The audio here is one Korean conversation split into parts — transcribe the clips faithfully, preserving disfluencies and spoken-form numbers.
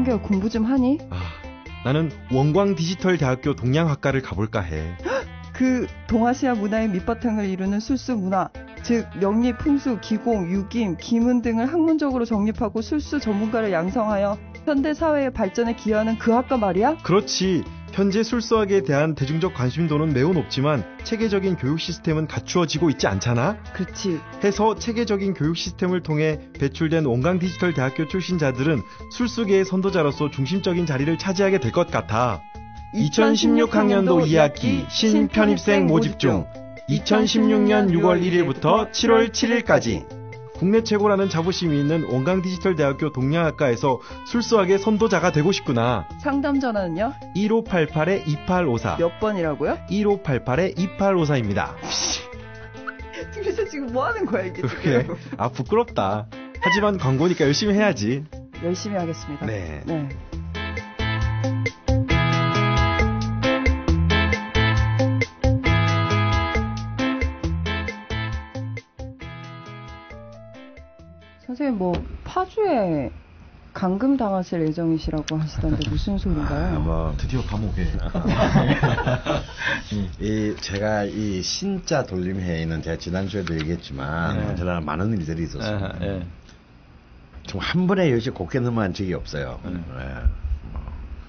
한결 공부 좀 하니? 아, 나는 원광 디지털대학교 동양학과를 가볼까 해. 그 동아시아 문화의 밑바탕을 이루는 술수 문화, 즉 명리, 풍수, 기공, 유김, 기문 등을 학문적으로 정립하고 술수 전문가를 양성하여 현대 사회의 발전에 기여하는 그 학과 말이야? 그렇지. 현재 술수학에 대한 대중적 관심도는 매우 높지만 체계적인 교육 시스템은 갖추어지고 있지 않잖아? 그렇지. 해서 체계적인 교육 시스템을 통해 배출된 원광 디지털 대학교 출신자들은 술수계의 선도자로서 중심적인 자리를 차지하게 될 것 같아. 이천십육 학년도 이 학기 신편입생 모집 중. 이천십육 년 유월 일일부터 칠월 칠일까지. 국내 최고라는 자부심이 있는 원광 디지털 대학교 동양학과에서 술수학의 선도자가 되고 싶구나. 상담 전화는요? 일오팔팔 이팔오사. 몇 번이라고요? 일오팔팔 이팔오사입니다. 도대체 지금 뭐 하는 거야 이게 그래. 지금? 아 부끄럽다. 하지만 광고니까 열심히 해야지. 열심히 하겠습니다. 네. 네. 선생님 뭐 파주에 감금 당하실 예정이시라고 하시던데 무슨 소린가요? 아, 뭐 드디어 감옥에. 이 제가 이 신자 돌림회의는 제가 지난주에도 얘기했지만 네. 언제나 많은 일들이 있었어요. 아, 예. 정말 한 번에 여기서 곱게 넘어간 적이 없어요. 네. 예. 뭐.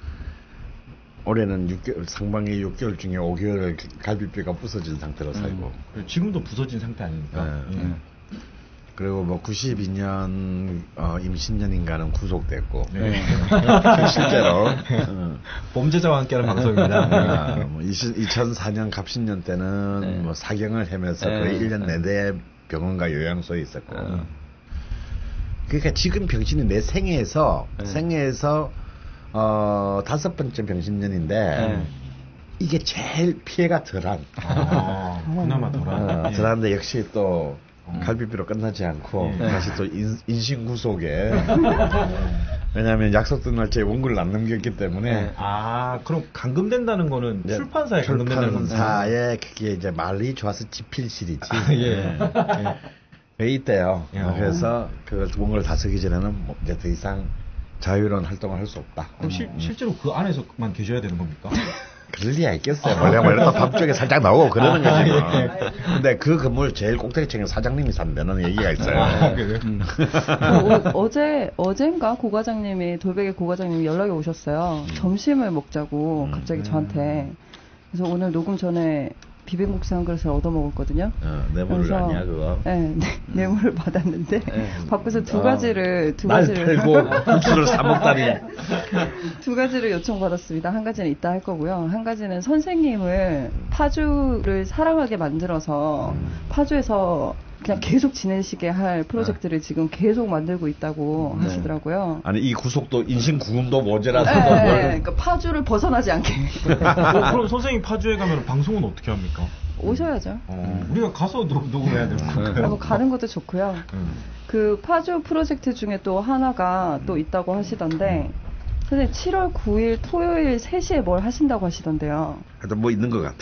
올해는 육 개월, 상반기 육 개월 중에 오 개월을 갈비뼈가 부서진 상태로 살고. 음. 지금도 부서진 상태 아닙니까? 네. 예. 그리고 뭐 구십이 년 어, 임신년인가는 구속됐고. 네. 실제로. 어. 범죄자와 함께하는 방송입니다. 아, 뭐 이천사 년 갑신년 때는 네. 뭐 사경을 헤매서 네. 거의 일 년 내내 병원과 요양소에 있었고. 네. 그러니까 지금 병신이 내 생애에서 네. 생애에서 어 다섯 번째 병신년인데 네. 이게 제일 피해가 덜한. 아, 그나마 덜한. 어, 예. 덜한데 역시 또 갈비뼈로 끝나지 않고 네. 다시 또 인, 인신구속에. 왜냐하면 약속된 날짜에 원고를 안 넘겼기 때문에. 네. 아, 그럼 감금된다는 거는 이제 출판사에 감금된다는 건가요? 출판사에 그게 이제 말이 좋아서 집필실이지. 아, 예. 왜 이때요. 야. 그래서 그걸 원고를 다 쓰기 전에는 뭐 이제 더 이상 자유로운 활동을 할 수 없다. 그럼 실, 실제로 그 안에서만 계셔야 되는 겁니까? 그럴 리가 있겠어요. 원래 원래 또 밤쪽에 살짝 나오고 그러는 아, 거지. 뭐. 예. 근데 그 건물 제일 꼭대기층에 사장님이 산다는 얘기가 있어요. 아, 그래요? 음. 어, 어제 어젠가 고 과장님이 돌베개 고 과장님이 연락이 오셨어요. 음. 점심을 먹자고 갑자기 저한테. 그래서 오늘 녹음 전에 비빔국수 한 그릇을 얻어 먹었거든요. 어, 뇌물을 그래서, 아니야 그거. 네, 네 음. 뇌물을 받았는데 네. 바꾸서 두 어, 가지를 두 날 가지를 팔고 국수를 사 먹다니. 두 가지를 요청받았습니다. 한 가지는 이따 할 거고요. 한 가지는 선생님을 파주를 사랑하게 만들어서 파주에서 그냥 계속 지내시게 할 프로젝트를 지금 계속 만들고 있다고 네. 하시더라고요. 아니 이 구속도 인신 구금도 모자라서. 네, 뭘. 그러니까 파주를 벗어나지 않게 어, 그럼 선생님 파주에 가면 방송은 어떻게 합니까? 오셔야죠. 어, 우리가 가서 녹, 녹음해야 되는 건가요? 어, 가는 것도 좋고요. 음. 그 파주 프로젝트 중에 또 하나가 또 있다고 하시던데 선생님 칠월 구일 토요일 세 시에 뭘 하신다고 하시던데요. 하여튼 뭐 있는 것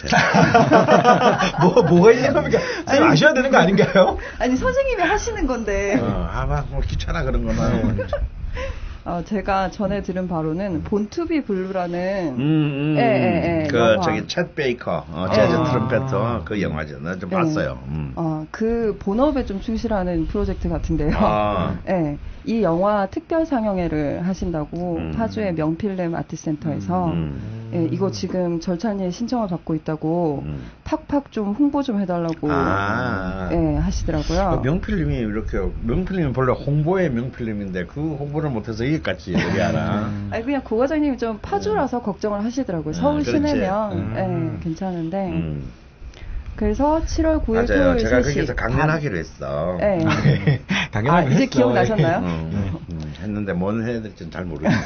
같아. 뭐, 뭐가 있는 겁니까? 선생님 아셔야 되는 거 아닌가요? 아니 선생님이 하시는 건데 어, 아마 뭐 귀찮아 그런 거나. 어, 제가 전에 들은 바로는 본투비 블루라는 음, 음, 예, 예, 예, 그 영화. 저기 챗 베이커, 어, 재즈 아. 트럼펫터 그 영화죠. 나 좀 예. 봤어요. 음. 어, 그 본업에 좀 충실하는 프로젝트 같은데요. 아. 예, 이 영화 특별 상영회를 하신다고 음. 파주의 명필름 아트센터에서 음. 예, 이거 지금 절찬리에 신청을 받고 있다고 음. 팍팍 좀 홍보 좀 해달라고 아. 예, 하시더라고요. 그 명필님이 이렇게 명필님은 본래 홍보의 명필님인데 그 홍보를 못해서 이게까지 얘기 하나. 아니 그냥 고 과장님이 좀 파주라서 걱정을 하시더라고요. 서울 음, 그렇지. 시내면 음. 예, 괜찮은데 음. 그래서 칠월 구일 맞아요. 토요일 제가 세 시 거기서 강연하기로 했어. 예. 아, 당연하게 이제 했어. 기억나셨나요? 음, 음, 했는데 뭘 해야 될지는 잘 모르겠어요.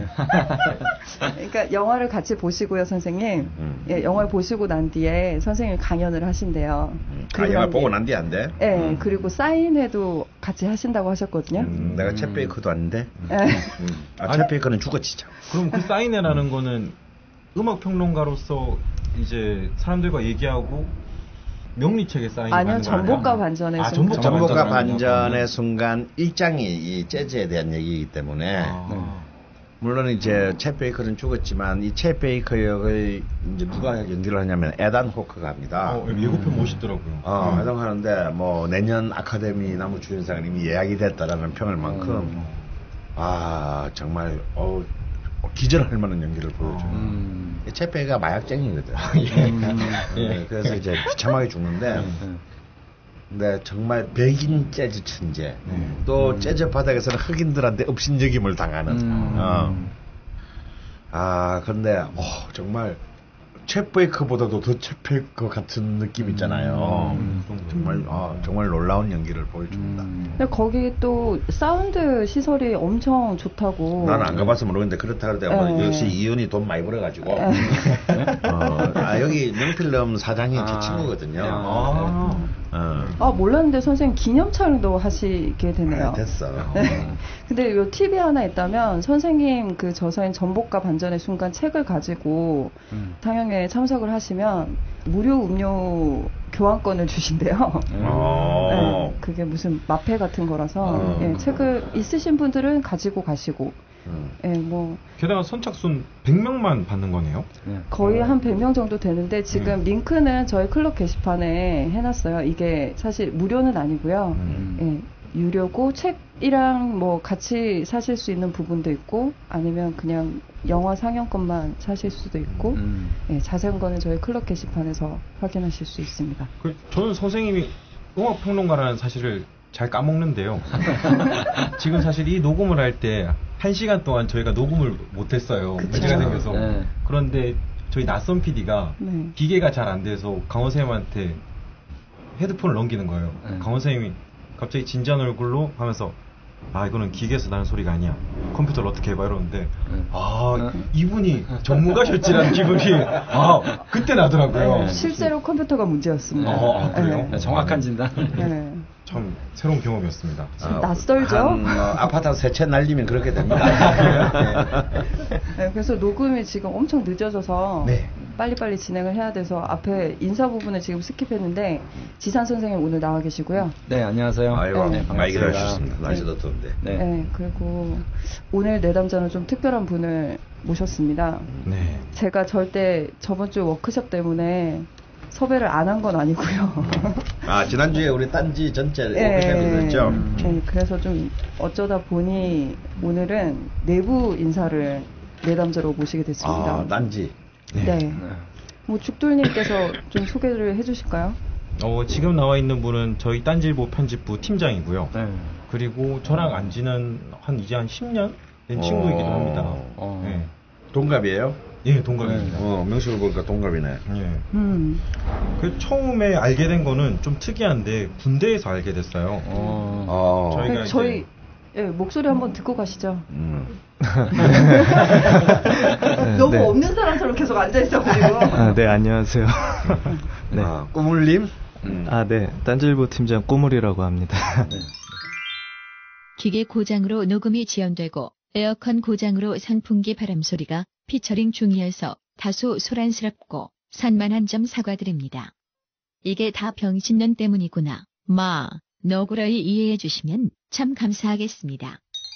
그러니까 영화를 같이 보시고요, 선생님. 음. 예, 영화를 보시고 난 뒤에 선생님이 강연을 하신대요. 음, 그리고 강연을 난 보고 뒤에- 난 뒤 안 돼? 예, 음. 그리고 사인회도 같이 하신다고 하셨거든요. 음, 내가 챗 베이커도 아닌데. 예. 음. 아, 챗 베이커는 죽었지 참. 그럼 그 사인회라는 거는 음악 평론가로서 이제 사람들과 얘기하고 명리책에 사인이 아니요, 가는 거 아니야? 전복과 반전의 아, 순간. 전복과 전복과 반전을 반전의 하는 순간 일장이 이 재즈에 대한 얘기이기 때문에 거구나. 아. 물론 이제 챗 베이커는 죽었지만 이 챗 베이커 역을 이제 누가 연기를 하냐면 에단 호크가 합니다. 어, 예고편 멋있더라고요. 어, 에단 하는데 뭐 내년 아카데미 남우 주연상은 이미 예약이 됐다라는 평을 만큼 음. 아 정말 어, 기절할 만한 연기를 보여줘요. 음. 챗 베이커가 마약쟁이거든. 예, 그래서 이제 비참하게 죽는데. 근데 정말 백인 재즈 천재. 음. 또 재즈 바닥에서는 흑인들한테 업신여김을 당하는. 음. 어. 아, 근데 어, 정말 챗 베이커보다도 더 챗 베이커 같은 느낌 있잖아요. 음. 정말 아, 정말 놀라운 연기를 보여줍니다. 근데 거기 또 사운드 시설이 엄청 좋다고. 나는 안 가봐서 모르겠는데 그렇다 그러더니 뭐 네. 역시 이윤이 돈 많이 벌어가지고. 네. 어, 아 여기 명필름 사장이 제 아. 친구거든요. 아. 어. 아, 몰랐는데 선생님 기념 촬영도 하시게 되네요. 아, 됐어. 네. 근데 요 팁이 하나 있다면 선생님 그 저서인 전복과 반전의 순간 책을 가지고 음. 상영회에 참석을 하시면 무료 음료 교환권을 주신대요. 어. 네, 그게 무슨 마페 같은 거라서 어. 예, 책을 있으신 분들은 가지고 가시고 음. 예, 뭐 게다가 선착순 백 명만 받는 거네요. 네. 거의 한 백 명 정도 되는데 지금 링크는 저희 클럽 게시판에 해놨어요. 이게 사실 무료는 아니고요. 음. 예, 유료고 책이랑 뭐 같이 사실 수 있는 부분도 있고 아니면 그냥 영화 상영권만 사실 수도 있고 음. 예, 자세한 거는 저희 클럽 게시판에서 확인하실 수 있습니다. 그, 저는 선생님이 음악 평론가라는 사실을 잘 까먹는데요. 지금 사실 이 녹음을 할 때 한 시간 동안 저희가 녹음을 못했어요. 그쵸. 문제가 생겨서. 네. 그런데 저희 낯선 피디가 네. 기계가 잘 안 돼서 강원 선생님한테 헤드폰을 넘기는 거예요. 네. 강원 선생님이 갑자기 진지한 얼굴로 하면서 아 이거는 기계에서 나는 소리가 아니야. 컴퓨터를 어떻게 해봐 이러는데 네. 아 이분이 전문가셨지라는 기분이 아 그때 나더라고요. 네, 실제로 컴퓨터가 문제였습니다. 어, 아, 그래요? 네, 정확한 진단. 네. 참 새로운 경험이었습니다. 아, 낯설죠? 한, 어, 아파트 세 채 날리면 그렇게 됩니다. 네, 그래서 녹음이 지금 엄청 늦어져서 네. 빨리빨리 진행을 해야 돼서 앞에 인사 부분을 지금 스킵했는데 지산 선생님 오늘 나와 계시고요. 네, 안녕하세요. 아이고, 네, 많이 반갑습니다. 기다려주셨습니다. 날씨도 더운데. 네. 네, 그리고 오늘 내담자는 좀 특별한 분을 모셨습니다. 네. 제가 절대 저번 주 워크숍 때문에 섭외를 안 한 건 아니고요. 아, 지난주에 우리 딴지 전체 예, 오피셜이 됐죠? 네, 그래서 좀 어쩌다 보니 오늘은 내부 인사를 내담자로 모시게 됐습니다. 아, 딴지. 네. 네. 뭐 죽돌님께서 좀 소개를 해주실까요? 어, 지금 나와 있는 분은 저희 딴지일보 편집부 팀장이고요. 네. 그리고 저랑 안지는 한 이제 한 십 년 된 친구이기도 어. 합니다. 어. 네. 동갑이에요? 예, 동갑입니다. 어, 명식을 보니까 동갑이네. 예. 음. 그 처음에 알게 된 거는 좀 특이한데 군대에서 알게 됐어요. 어. 어. 저희가 그 이제- 저희 예, 목소리 한번 듣고 가시죠. 음. 너무 네. 없는 사람처럼 계속 앉아있어가지고. 아, 네, 안녕하세요. 네. 아, 꾸물님? 음. 아, 네. 딴지일보 팀장 꼬물이라고 합니다. 기계 고장으로 녹음이 지연되고 에어컨 고장으로 선풍기 바람 소리가 피처링 중이어서 다소 소란스럽고 산만한 점 사과드립니다. 이게 다 병신년 때문이구나. 마, 너구라이 이해해 주시면 참 감사하겠습니다.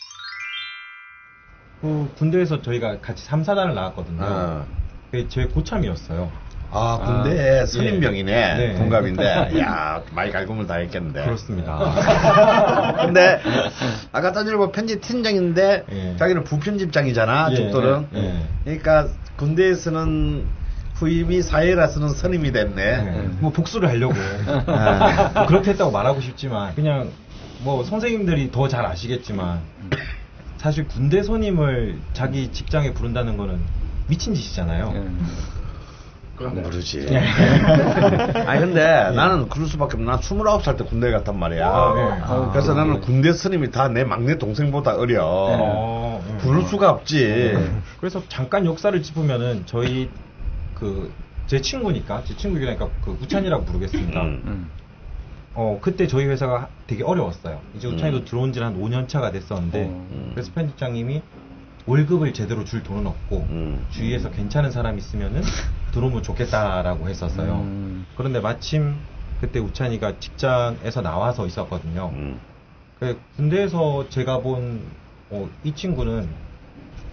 그 군대에서 저희가 같이 삼 사단을 나왔거든요. 아. 그게 제 고참이었어요. 아, 군대 아, 선임병이네. 예. 네. 동갑인데. 야, 많이 갈굼을 다 했겠는데. 그렇습니다. 근데, 아까 딴지일보 편집 팀장인데, 예. 자기는 부편집장이잖아, 예, 죽돌은. 예, 예. 그러니까, 군대에서는 후임이 사회라서는 선임이 됐네. 네. 뭐 복수를 하려고 아. 뭐 그렇게 했다고 말하고 싶지만 그냥 뭐 선생님들이 더 잘 아시겠지만 사실 군대 선임을 자기 직장에 부른다는 거는 미친 짓이잖아요. 네. 그럼 모르지. 예. 아니, 근데 나는 그럴 수밖에 없나. 난 스물아홉 살 때 군대 갔단 말이야. 아, 네. 아, 그래서 나는 군대 선임이 다 내 막내 동생보다 어려. 어, 음. 부를 수가 없지. 그래서 잠깐 역사를 짚으면은 저희 그 제 친구니까 제 친구니까 그 우찬이라고 부르겠습니다. 음. 음. 어 그때 저희 회사가 되게 어려웠어요. 이제 우찬이도 음. 들어온 지는 한 오 년 차가 됐었는데 어. 그래서 편집장님이 월급을 제대로 줄 돈은 없고 음. 주위에서 괜찮은 사람 있으면은 들어오면 좋겠다라고 했었어요. 음. 그런데 마침 그때 우찬이가 직장에서 나와서 있었거든요. 음. 그 군대에서 제가 본 이 친구는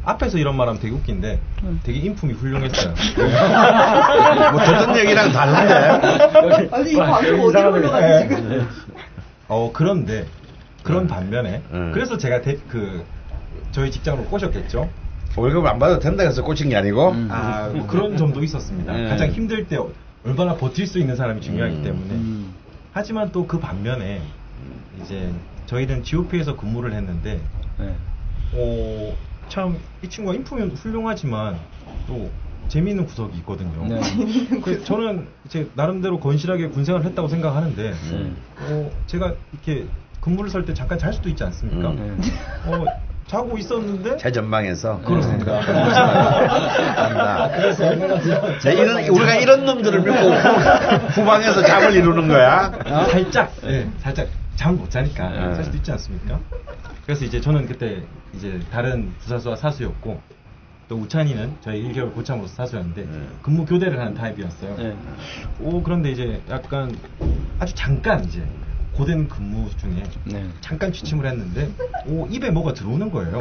앞에서 이런 말하면 되게 웃긴데 되게 인품이 훌륭했어요. 뭐 듣던 얘기랑 다른데. 아니 이 방송 어디로 올라가지 지금? 어 그런데 그런 음. 반면에 음. 그래서 제가 대, 그 저희 직장으로 꼬셨겠죠. 월급 안 받아도 된다 해서 꽂힌 게 아니고. 음. 아, 뭐 그런 점도 있었습니다. 음. 가장 힘들 때 얼마나 버틸 수 있는 사람이 중요하기 음. 때문에. 음. 하지만 또 그 반면에 이제 저희는 지오피에서 근무를 했는데 네. 어, 참 이 친구가 인품이 훌륭하지만 또 재미있는 구석이 있거든요. 네. 그 저는 이제 나름대로 건실하게 군생활을 했다고 생각하는데 네. 어, 제가 이렇게 근무를 설 때 잠깐 잘 수도 있지 않습니까? 음. 네. 어, 자고 있었는데 제 전방에서. 그렇습니다. 한다. 자, 이런, 우리가 이런 놈들을 믿고 후- 후방에서 잠을 이루는 거야. 살짝, 예, 살짝 잠 못 자니까 네. 잘 수도 있지 않습니까? 그래서 이제 저는 그때 이제 다른 부사수와 사수였고 또 우찬이는 저희 일 개월 고참으로서 사수였는데 네. 근무 교대를 하는 타입이었어요. 네. 오 그런데 이제 약간 아주 잠깐 이제 고된 근무 중에 네. 잠깐 취침을 했는데 오 입에 뭐가 들어오는 거예요.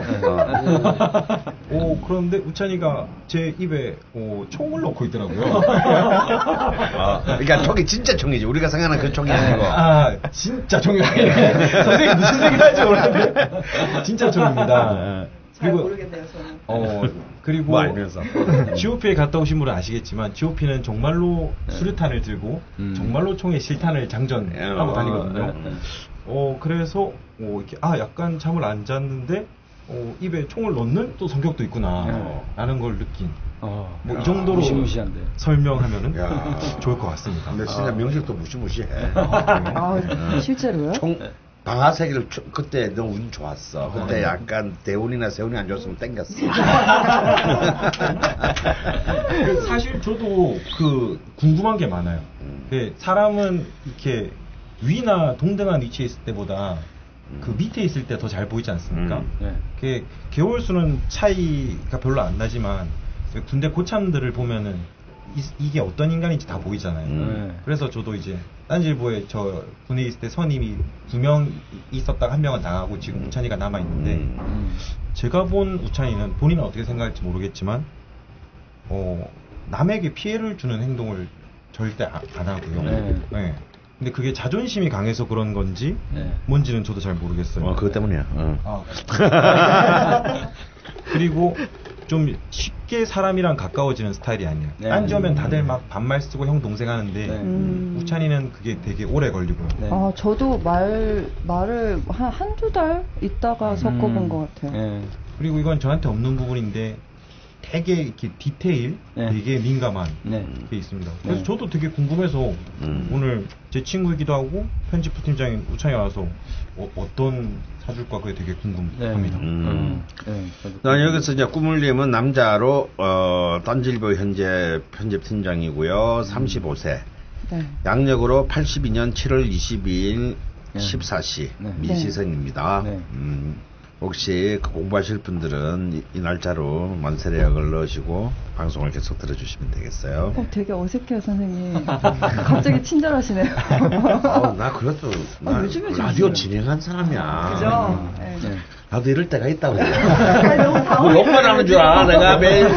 오 그런데 우찬이가 제 입에 오, 총을 넣고 있더라고요. 어, 그러니까 총이 진짜 총이지. 우리가 생각하는 그 총이 아니고. 아 진짜 총이 아니에요. 선생님 무슨 얘기를 할지 모르는데 진짜 총입니다. 잘 그리고- 모르겠네요 저는. 어 그리고 뭐 알면서. 지오피에 갔다 오신 분은 아시겠지만 지오피는 정말로 수류탄을 들고 음. 정말로 총에 실탄을 장전하고 어, 다니거든요. 네. 어 그래서 어, 이렇게 아 약간 잠을 안 잤는데 어, 입에 총을 넣는 또 성격도 있구나라는 걸 느낀. 어. 뭐 이 정도로 무시무시한데. 설명하면은 야. 좋을 것 같습니다. 근데 진짜 명식도 무시무시해. 아 실제로요? 총 방아쇠기를 초- 그때 너무 운 좋았어. 그때 아, 약간 대운이나 세운이 안 좋았으면 땡겼어. 그 사실 저도 그 궁금한 게 많아요. 그 사람은 이렇게 위나 동등한 위치에 있을 때보다 그 밑에 있을 때 더 잘 보이지 않습니까? 음. 네. 그 개월 수는 차이가 별로 안 나지만 그 군대 고참들을 보면은 이, 게 어떤 인간인지 다 보이잖아요. 음. 네. 그래서 저도 이제 딴지일보에 저 군에 있을 때 선임이 두 명 있었다가 한 명은 나가고 지금 우찬이가 남아 있는데 음. 음. 제가 본 우찬이는 본인은 어떻게 생각할지 모르겠지만 어, 남에게 피해를 주는 행동을 절대 아- 안 하고요. 네. 네. 근데 그게 자존심이 강해서 그런 건지 네. 뭔지는 저도 잘 모르겠어요. 어, 그것 때문이야. 어. 아. 그리고 좀 쉽게 사람이랑 가까워지는 스타일이 아니에요. 네. 딴지 오면 다들 막 반말 쓰고 형 동생 하는데 네. 음. 우찬이는 그게 되게 오래 걸리고요. 네. 아 저도 말 말을 한 한두 달 있다가 섞어본 음. 것 같아요. 네. 그리고 이건 저한테 없는 부분인데 되게 이렇게 디테일, 네. 되게 민감한 네. 게 있습니다. 그래서 네. 저도 되게 궁금해서 음. 오늘 제 친구이기도 하고 편집부 팀장인 우찬이 와서 어, 떤 사줄까 그게 되게 궁금합니다. 음. 네. 저도 난 여기서 이제 꾸물님은 남자로 어, 딴지일보 현재 편집팀장이고요. 삼십오 세. 네. 양력으로 팔십이 년 칠월 이십이일 네. 십사 시 네. 미시선입니다. 네. 음, 혹시 그 공부하실 분들은 이, 이 날짜로 만세례역을 넣으시고 방송을 계속 들어주시면 되겠어요. 어 되게 어색해요 선생님. 갑자기 친절하시네요. 어, 나 그래도 나 아, 요즘에 좀 라디오 있어요. 진행한 사람이야. 그죠? 네. 네. 나도 이럴 때가 있다고. 아니, 너무 뭐 당황해. 욕만 하는 줄 알아 내가 매일.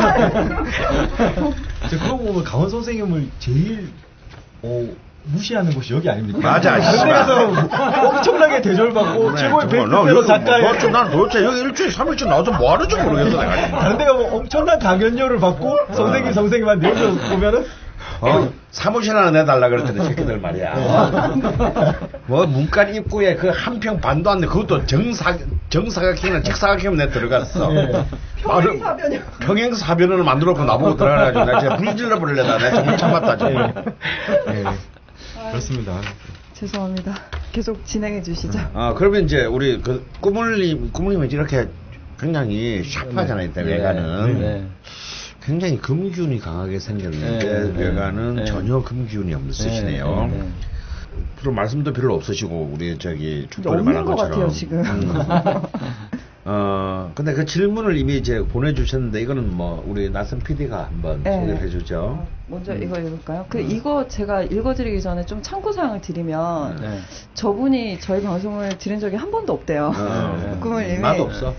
제가 그러고 보면 강원 선생님을 제일 어, 무시하는 곳이 여기 아닙니까? 맞아, 그래서 엄청나게 대접받고 최고의 나 베스트셀러 여기 작가의 도대체 난 도대체 여기 일주일에 삼 일씩 나와서 뭐 하는지 모르겠어 내가. 다른 데가 뭐 엄청난 강연료를 받고 선생님 선생님한테 여기서 보면은 어, 사무실 하나 내달라 그랬더니 새끼들 말이야. 뭐 문간 입구에 그 한 평 반도 안 돼. 그것도 정사 정사각형이나 직사각형 내 들어갔어. 예. 평행사변이요. 평행사변을 만들어놓고 나보고 들어가가지고 내가 진짜 불질러 버리려다 내가 정말 참았다 정말. 예. 그렇습니다. 죄송합니다. 계속 진행해 주시죠. 아 그러면 이제 우리 그 꾸물님 꾸물님은 이렇게 굉장히 샤프하잖아요. 이때 네. 외관은. 네. 굉장히 금기운이 강하게 생겼는데 네. 외관은 네. 전혀 금기운이 없으시네요. 네. 네. 앞으로 말씀도 별로 없으시고 우리 저기 이제 촛불에 없는 말한 것 것처럼 같아요 지금. 음. 어, 근데 그 질문을 이미 이제 보내주셨는데, 이거는 뭐, 우리 나선 피디가 한번 네. 소개를 해주죠. 먼저 음. 이거 읽을까요? 그 이거 제가 읽어드리기 전에 좀 참고사항을 드리면 네. 저분이 저희 방송을 들은 적이 한 번도 없대요. 어, 꿈을 이미 나도 없어.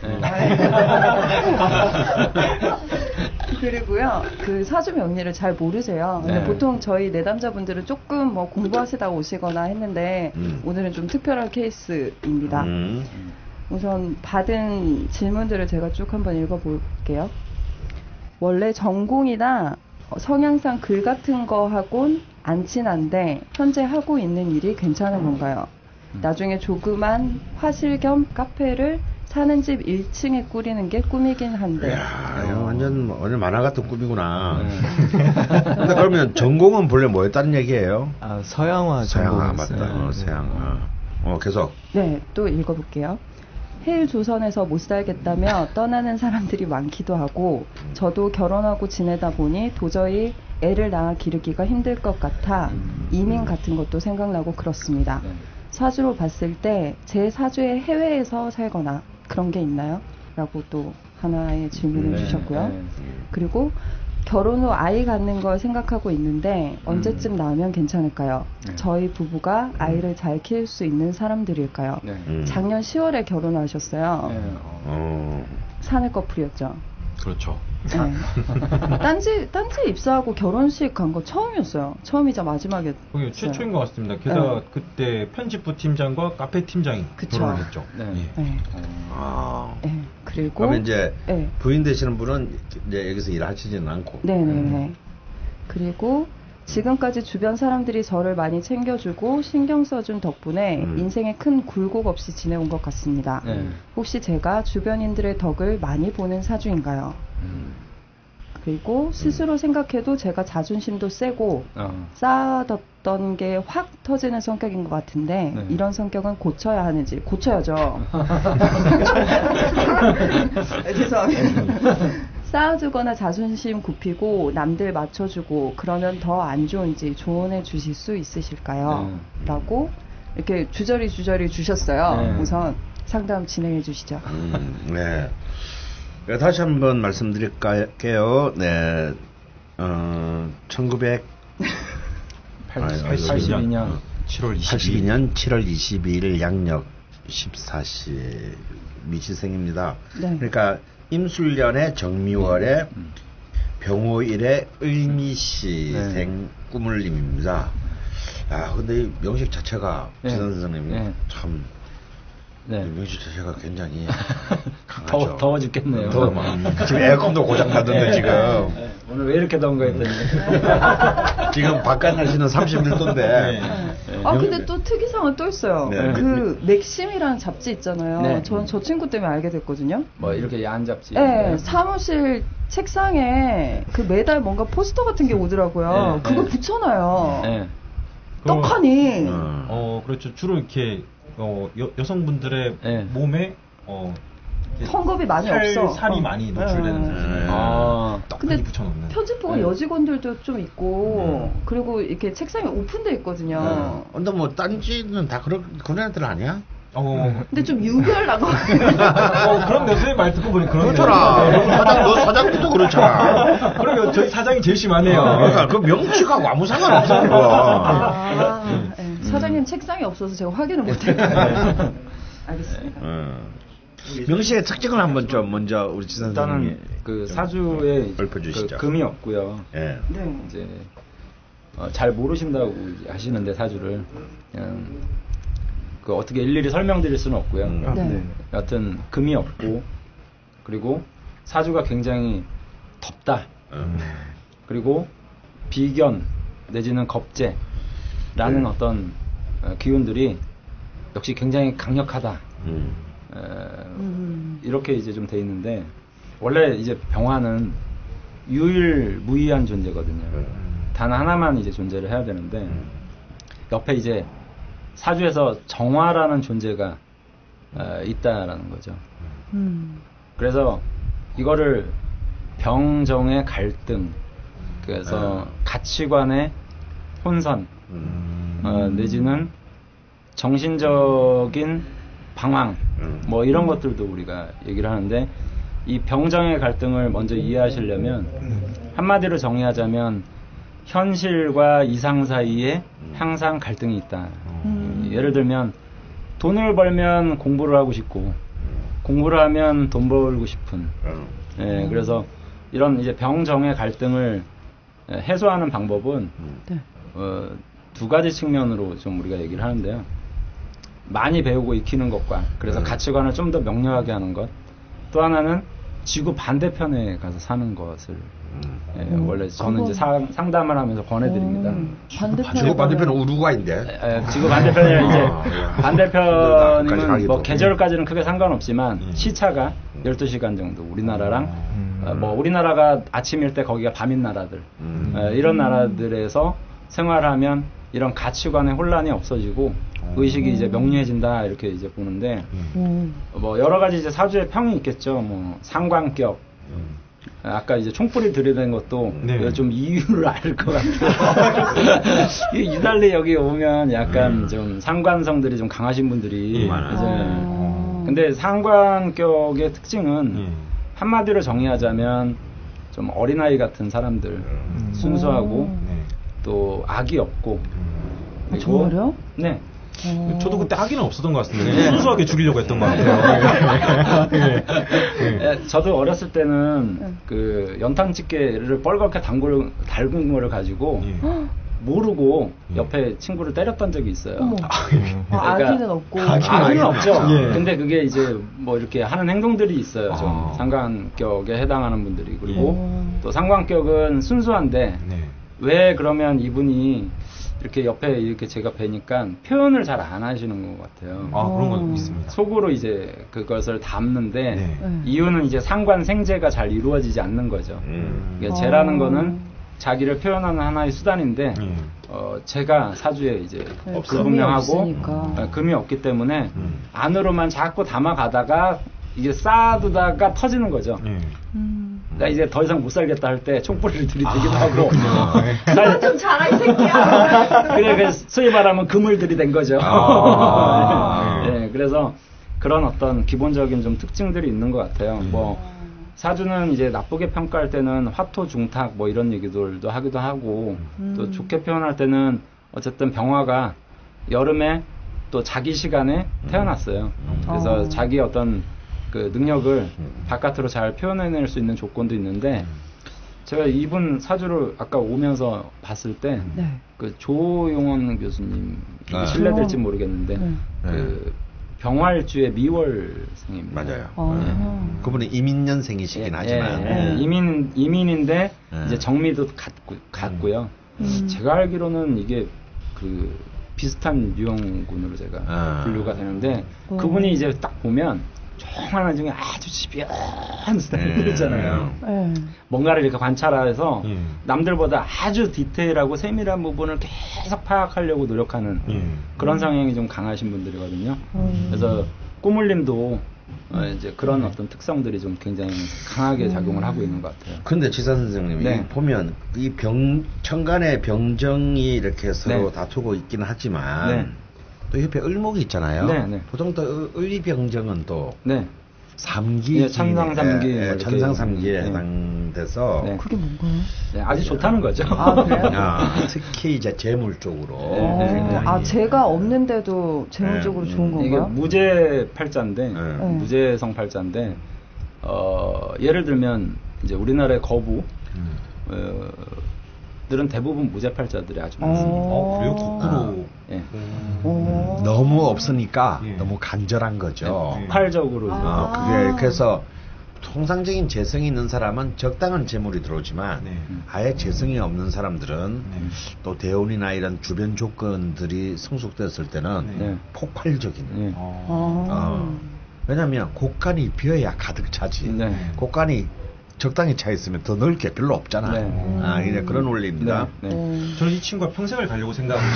그리고요, 그 사주 명리를 잘 모르세요. 근데 네. 보통 저희 내담자분들은 조금 뭐 공부하시다가 오시거나 했는데 음. 오늘은 좀 특별한 케이스입니다. 음. 우선 받은 질문들을 제가 쭉 한번 읽어볼게요. 원래 전공이나 성향상 글 같은 거 하곤 안 친한데 현재 하고 있는 일이 괜찮은 건가요? 나중에 조그만 화실 겸 카페를 사는 집 일 층에 꾸리는 게 꿈이긴 한데. 이야, 이거 완전, 완전 만화 같은 꿈이구나. 근데 그러면 전공은 본래 뭐였다는 얘기예요? 아, 서양화 서양화, 전공했어요. 맞다. 어, 네. 서양화. 어, 계속. 네, 또 읽어볼게요. 해일 조선에서 못 살겠다며 떠나는 사람들이 많기도 하고 저도 결혼하고 지내다 보니 도저히 애를 낳아 기르기가 힘들 것 같아 이민 같은 것도 생각나고 그렇습니다. 사주로 봤을 때 제 사주에 해외에서 살거나 그런 게 있나요? 라고 또 하나의 질문을 주셨고요. 그리고 결혼 후 아이 갖는 걸 생각하고 있는데 언제쯤 낳으면 괜찮을까요? 저희 부부가 아이를 잘 키울 수 있는 사람들일까요? 음. 작년 시월에 결혼하셨어요. 어. 사내 커플이었죠. 그렇죠. 네. 딴지 딴지 입사하고 결혼식 간 거 처음이었어요. 처음이자 마지막이었어요. 그게 최초인 것 같습니다. 게다가 네. 그때 편집부 팀장과 카페 팀장이 그쵸. 결혼을 했죠. 네. 예. 네. 아. 네. 그리고 그러면 이제 네. 부인 되시는 분은 이제 여기서 일하시지는 않고. 네네네. 그리고 지금까지 주변 사람들이 저를 많이 챙겨주고 신경 써준 덕분에 음. 인생에 큰 굴곡 없이 지내온 것 같습니다. 네. 혹시 제가 주변인들의 덕을 많이 보는 사주인가요? 음. 그리고 스스로 생각해도 제가 자존심도 세고 어. 쌓아뒀던 게 확 터지는 성격인 것 같은데 네. 이런 성격은 고쳐야 하는지 고쳐야죠. 네, 죄송합니다. 쌓아두거나 자존심 굽히고 남들 맞춰주고 그러면 더 안 좋은지 조언해 주실 수 있으실까요? 네. 라고 이렇게 주저리 주저리 주셨어요. 네. 우선 상담 진행해 주시죠. 음, 네. 네, 다시 한번 말씀드릴게요. 네. 어, 천구백 팔십이 년 칠월 이십이 일. 팔십이 년 칠월 이십이일 양력 십사 시 미시생입니다. 네. 그러니까 임술년의 정미월에 병오일의 을미시생 네. 꾸물님입니다. 아 근데 이 명식 자체가 네. 지선 선생님이 네. 참 네. 명식 자체가 굉장히 강하죠. 더워, 더워 죽겠네요. 더워 막 지금 에어컨도 고장 나던데 지금 네. 오늘 왜 이렇게 더운 거 했더니 지금 바깥 날씨는 삼십일 도인데 네. 아 근데 또 특이사항은 또 있어요. 네. 그 맥심이라는 잡지 있잖아요. 네. 전 저 친구 때문에 알게 됐거든요. 뭐 이렇게 야한 잡지. 네, 사무실 책상에 그 매달 뭔가 포스터 같은 게 오더라고요. 네, 그거 네. 붙여놔요. 네. 떡하니. 어. 어, 그렇죠. 주로 이렇게 어, 여, 여성분들의 네. 몸에 어, 헝겊이 많이 살, 없어. 살이 어. 많이 노출되는 네. 사진을 아. 떡하니 근데 붙여놓는. 편집부가 네. 여직원들도 좀 있고 그리고 이렇게 책상이 오픈돼 있거든요. 어. 근데 뭐 딴지는 다 그런 그런 애들 아니야? 어, 근데 좀 유별나고. 어, 그런 선생님 말 듣고 보니 그런 그렇잖아. 사장, 너 사장님도 그렇잖아. 그러니까 저희 사장이 제일 심하네요. 그러니까 그 명치하고 아무 상관없어 그거. 아, 네. 사장님 책상이 없어서 제가 확인을 못했어요. 알겠습니다. 어. 명시의 특징을 한번 좀 먼저 우리 지선 선생님이 일단은 그 좀 사주에 읊어주시죠. 그 금이 없고요. 예. 네. 이제 어, 잘 모르신다고 이제 하시는데 사주를 그냥 그 어떻게 일일이 설명드릴 수는 없고요. 음. 아, 네. 네. 여하튼 금이 없고 그리고 사주가 굉장히 덥다. 음. 그리고 비견 내지는 겁재라는 네. 어떤 어, 기운들이 역시 굉장히 강력하다. 음. 에, 음. 이렇게 이제 좀 돼 있는데 원래 이제 병화는 유일무이한 존재거든요. 단 하나만 이제 존재를 해야 되는데 옆에 이제 사주에서 정화라는 존재가 어, 있다라는 거죠. 음. 그래서 이거를 병정의 갈등, 그래서 네. 가치관의 혼선, 음. 어, 내지는 정신적인 방황, 음. 뭐 이런 것들도 우리가 얘기를 하는데 이 병정의 갈등을 먼저 이해하시려면 한마디로 정의하자면 현실과 이상 사이에 항상 갈등이 있다. 음. 예를 들면 돈을 벌면 공부를 하고 싶고 공부를 하면 돈 벌고 싶은 음. 예, 그래서 이런 이제 병정의 갈등을 해소하는 방법은 네. 어, 두 가지 측면으로 좀 우리가 얘기를 하는데요. 많이 배우고 익히는 것과 그래서 음. 가치관을 좀 더 명료하게 하는 것. 또 하나는 지구 반대편에 가서 사는 것을 음. 예, 음, 원래 저는 그건- 이제 상, 상담을 하면서 권해드립니다. 음, 반대편에 지구 반대편은 가면- 우루과이인데. 예, 지구 반대편에 이제 아, 예. 반대편이면 거기까지 뭐 가기도. 계절까지는 크게 상관없지만 음. 시차가 열두 시간 정도 우리나라랑 음. 어, 뭐 우리나라가 아침일 때 거기가 밤인 나라들 음. 예, 이런 나라들에서 생활하면 이런 가치관의 혼란이 없어지고 의식이 이제 명료해진다 이렇게 이제 보는데 음. 뭐 여러 가지 이제 사주의 평이 있겠죠. 뭐 상관격 아까 이제 총불이 들이댄 것도 네. 좀 이유를 알 것 같아요. 이 유달리 여기 오면 약간 음. 좀 상관성들이 좀 강하신 분들이 예. 많아요. 이제 아. 근데 상관격의 특징은 예. 한마디로 정의하자면 좀 어린아이 같은 사람들 음. 순수하고 네. 또 악이 없고 아, 정말요? 네. 어. 저도 그때 악의는 없었던 것 같습니다. 그냥 순수하게 죽이려고 했던 것 같아요. 예. 예. 예, 저도 어렸을 때는 네. 그 연탄집게를 뻘겋게 담글 달군 거를 가지고 예. 모르고 예. 옆에 친구를 때렸던 적이 있어요. 어머. 아, 아기는 없고. 아기는 없죠. 예. 근데 그게 이제 뭐 이렇게 하는 행동들이 있어요. 좀 아. 상관격에 해당하는 분들이. 그리고 예. 또 상관격은 순수한데 네. 왜 그러면 이분이 이렇게 옆에 이렇게 제가 뵈니까 표현을 잘 안 하시는 것 같아요. 아, 그런 건 어. 있습니다. 속으로 이제 그것을 담는데 네. 네. 이유는 이제 상관 생제가 잘 이루어지지 않는 거죠. 음. 이게 어. 재라는 거는 자기를 표현하는 하나의 수단인데 예. 어, 제가 사주에 이제 네, 금이 불분명하고 없으니까. 어, 금이 없기 때문에 음. 안으로만 자꾸 담아가다가 이게 쌓아두다가 터지는 거죠. 예. 음. 그러니까 이제 더 이상 못 살겠다 할 때 촛불을 들이대기도 아, 하고 아, 좀 자라 이 새끼야. 그래 그 소위 말하면 금을 들이댄 거죠. 아. 예, 그래서 그런 어떤 기본적인 좀 특징들이 있는 것 같아요. 음. 뭐 사주는 이제 나쁘게 평가할 때는 화토 중탁 뭐 이런 얘기들도 하기도 하고 음. 또 좋게 표현할 때는 어쨌든 병화가 여름에 또 자기 시간에 태어났어요. 그래서 어. 자기 어떤 그 능력을 바깥으로 잘 표현해낼 수 있는 조건도 있는데 제가 이분 사주를 아까 오면서 봤을 때 네. 그 조용원 교수님 아. 신뢰될지 모르겠는데 네. 그 병활주의 미월생입니다. 맞아요. 아. 예. 그분은 이민년생이시긴 예, 하지만. 예, 예. 이민 이민인데 예. 이제 정미도 같고 같고요. 음. 제가 알기로는 이게 그 비슷한 유형군으로 제가 아. 분류가 되는데 어. 그분이 이제 딱 보면 정말 중에 아주 집요한 스타일이잖아요. 네. 뭔가를 이렇게 관찰해서 예. 남들보다 아주 디테일하고 세밀한 부분을 계속 파악하려고 노력하는 예. 그런 성향이 좀 강하신 분들이거든요. 음. 그래서 꾸물림도 어, 이제 그런 어떤 특성들이 좀 굉장히 강하게 작용을 하고 있는 것 같아요. 근데 지사 선생님, 네. 이 보면 이 병, 천간의 병정이 이렇게 서로 네. 다투고 있기는 하지만 네. 또 옆에 을목이 있잖아요. 네, 네. 보통 또 을- 을이병정은 또 네. 삼기, 예, 천상삼기 예, 뭐 예, 이렇게. 천상삼기에 네. 해당돼서 네. 그게 뭔가요? 네, 아주 좋다는 거죠. 아, 그래요? 아, 특히 이제 재물 쪽으로 어, 네, 네. 아, 제가 없는데도 재물적으로 네. 좋은 이게 건가요? 무죄 팔자인데 네. 네. 무죄성 팔자인데 어, 예를 들면 이제 우리나라의 거부 음. 어, 들은 대부분 무죄 팔자들이 아주 많습니다. 어, 그래요? 거꾸로. 예. 어. 너무 없으니까 예. 너무 간절한 거죠. 네. 폭발적으로 이제 아, 아. 그게 그래서 통상적인 재성이 있는 사람은 적당한 재물이 들어오지만 네. 아예 재성이 없는 사람들은 네. 또 대운이나 이런 주변 조건들이 성숙됐을 때는 네. 폭발적인. 예. 어. 아. 어. 왜냐하면 곡간이 비어야 가득 차지. 네. 곡간이 적당히 차 있으면 더 넓을 게 별로 없잖아. 네. 아, 이제 그런 원리입니다. 네. 네. 네. 저는 이 친구가 평생을 가려고 생각하고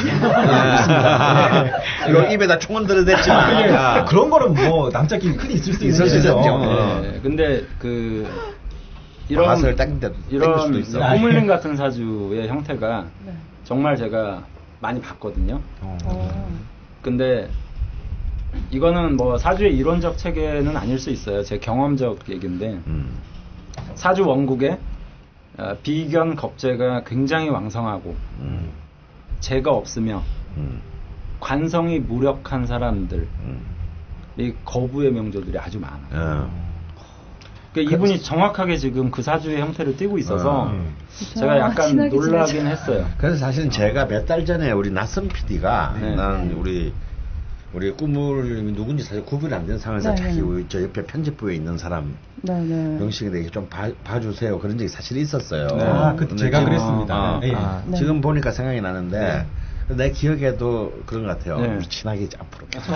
이거 입에다 총은 들어댔지만 아, 그런 거는 뭐 남자끼리 흔히 있을 수 있을 수 있는 있죠. 거죠. 어. 네. 근데 그 이런 맛을 땡 땡길 이런 수도 있어. 꾸물림 같은 사주의 형태가 네. 정말 제가 많이 봤거든요. 어. 어. 근데 이거는 뭐 사주의 이론적 체계는 아닐 수 있어요. 제 경험적 얘기인데 음. 사주 원국에 어, 비견 겁재가 굉장히 왕성하고 음. 재가 없으며 음. 관성이 무력한 사람들 음. 이 거부의 명조들이 아주 많아요. 어. 그러니까 이분이 정확하게 지금 그 사주의 형태를 띠고 있어서 어. 제가 약간 친하게 놀라긴 지내자. 했어요. 그래서 사실은 제가 몇 달 전에 우리 낯선 피디가 네. 난 우리 우리 꾸물님이 누군지 사실 구분이 안 되는 상황에서 네, 자기 네. 우리 저 옆에 편집부에 있는 사람 네네. 명식에 좀 봐, 봐주세요 그런 적이 사실 있었어요. 네. 아, 그때 근데 제가 지금- 그랬습니다. 어, 예. 아, 네. 지금 보니까 생각이 나는데 내 기억에도 그런 것 같아요. 네. 친하게 앞으로 계속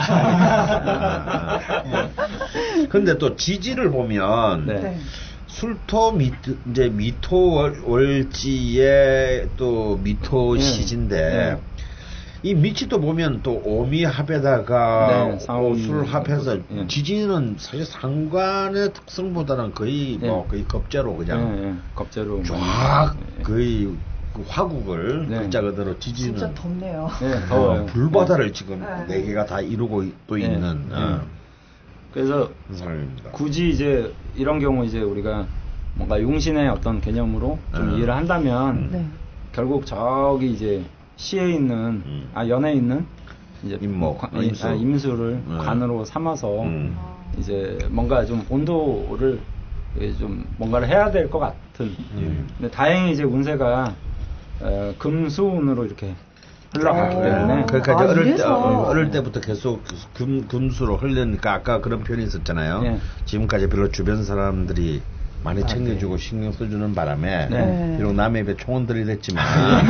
친하게. 근데 또 지지를 보면 네. 네. 술토 미 이제 미토 월, 월지의 또 미토 네. 시진데 네. 이 미치도 보면 또 오미합에다가 네, 상오미. 오술합해서 네. 지지는 사실 상관의 특성보다는 거의 뭐 네. 거의 겁제로 그냥 네, 네. 겁재로 쫙 네. 거의 그 화국을 네. 글자 그대로 지지는 진짜 덥네요. 네, 어, 더워요. 불바다를 지금 네. 네 개가 다 이루고 또 네. 있는 네. 어, 그래서 그런 사람입니다. 굳이 이제 이런 경우 이제 우리가 뭔가 용신의 어떤 개념으로 좀 음. 이해를 한다면 네. 결국 저기 이제 시에 있는 음. 아 연에 있는 이제 임목, 관- 임수. 아, 임수를 음. 관으로 삼아서 음. 이제 뭔가 좀 온도를 이제 좀 뭔가를 해야 될 것 같은. 음. 근데 다행히 이제 운세가 어, 금수운으로 이렇게 흘러가기 오. 때문에 그러니까 아, 이제 어릴 때 이래서. 어, 어릴 때부터 계속 금 금수로 흘리니까 아까 그런 표현이 있었잖아요. 네. 지금까지 별로 주변 사람들이 많이 챙겨주고 신경 써주는 바람에 네. 비록 남의 입에 총은 들이댔지만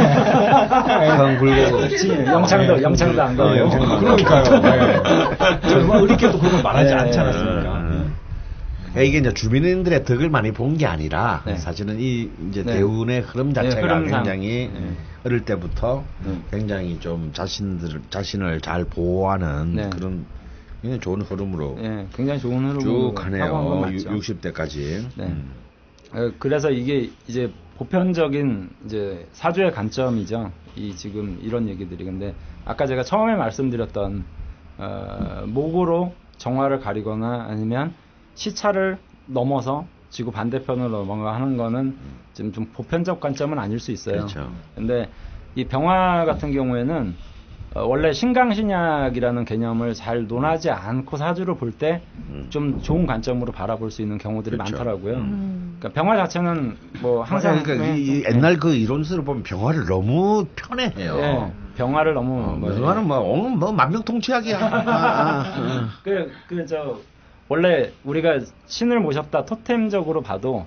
형 굴고 그치, 영창도 영창도 안 어, 가요. 영창도 안 그러니까요. 네. 정말 의리께도 그런 걸 말하지 네. 않지 않았습니까? 음. 그러니까 이게 이제 주민들의 덕을 많이 본 게 아니라 네. 사실은 이 이제 네. 대운의 흐름 네, 자체가 흐름상. 굉장히 네. 어릴 때부터 네. 굉장히 좀 자신들 자신을 잘 보호하는 네. 그런 굉장히 좋은 흐름으로 예, 굉장히 좋은 흐름으로 쭉 타고 한 가네요. 건 맞죠. 육십 대까지. 네. 음. 어, 그래서 이게 이제 보편적인 이제 사주의 관점이죠. 이 지금 이런 얘기들이. 근데 아까 제가 처음에 말씀드렸던 어, 목으로 정화를 가리거나 아니면 시차를 넘어서 지구 반대편으로 넘어가는 거는 지금 좀 보편적 관점은 아닐 수 있어요. 그렇죠. 근데 이 병화 같은 경우에는 어, 원래 신강신약이라는 개념을 잘 논하지 않고 사주를 볼 때 좀 좋은 관점으로 바라볼 수 있는 경우들이 그렇죠. 많더라고요. 음. 그러니까 병화 자체는 뭐 항상 그러니까 네, 이, 이 네. 옛날 그 이론서를 보면 병화를 너무 편해해요. 네, 병화를 너무 어, 뭐, 병화는 뭐 오늘 뭐 만병통치약이야. 아, 아, 그, 그, 저, 원래 우리가 신을 모셨다 토템적으로 봐도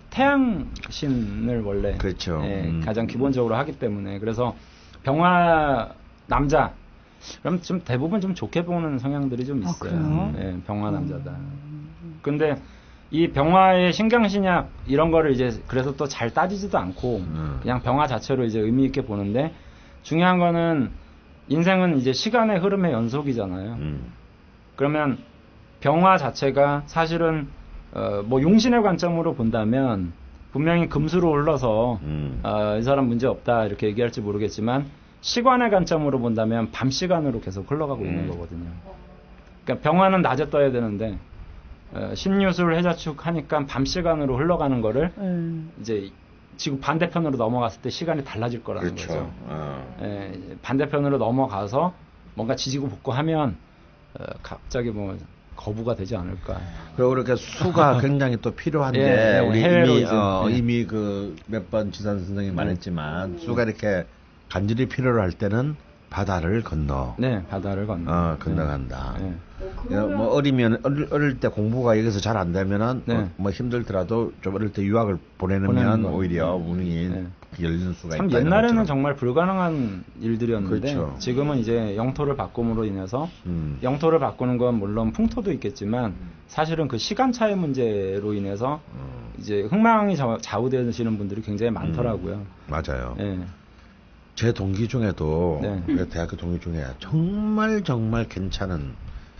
태양신을 원래 그렇죠. 예, 음. 가장 기본적으로 하기 때문에 그래서 병화 남자 그럼 좀 대부분 좀 좋게 보는 성향들이 좀 아, 있어요. 그래요? 예, 병화 남자다. 근데 이 병화의 신강신약 이런 거를 이제 그래서 또 잘 따지지도 않고 음. 그냥 병화 자체로 이제 의미 있게 보는데 중요한 거는 인생은 이제 시간의 흐름의 연속이잖아요. 음. 그러면 병화 자체가 사실은 어, 뭐 용신의 관점으로 본다면 분명히 금수로 흘러서 음. 어, 이 사람 문제 없다 이렇게 얘기할지 모르겠지만 시간의 관점으로 본다면 밤 시간으로 계속 흘러가고 있는 음. 거거든요. 그러니까 병화는 낮에 떠야 되는데 어, 신유술 해자축 하니까 밤 시간으로 흘러가는 거를 음. 이제 지구 반대편으로 넘어갔을 때 시간이 달라질 거라는 그렇죠. 거죠. 어. 예, 반대편으로 넘어가서 뭔가 지지고 볶고 하면 어, 갑자기 뭐 거부가 되지 않을까. 그리고 그렇게 수가 굉장히 또 필요한데 예, 예, 우리 해외로 이미 이제, 어, 예. 이미 그 몇 번 지산 선생님이 말했지만 수가 이렇게 간절히 필요로 할 때는 바다를 건너 네, 바다를 건너. 어, 건너간다. 네. 예, 뭐 어리면 어릴, 어릴 때 공부가 여기서 잘 안 되면은 네. 어, 뭐 힘들더라도 좀 어릴 때 유학을 보내면 보내는 거. 오히려 운이 네. 열리는 수가 참 있다. 이런 옛날에는 것처럼. 정말 불가능한 일들이었는데 그렇죠. 지금은 이제 영토를 바꿈으로 인해서 음. 영토를 바꾸는 건 물론 풍토도 있겠지만 사실은 그 시간차의 문제로 인해서 음. 이제 흥망이 좌- 좌우되시는 분들이 굉장히 많더라고요. 맞아요. 예. 제 동기 중에도 네. 그 대학교 동기 중에 정말 정말 괜찮은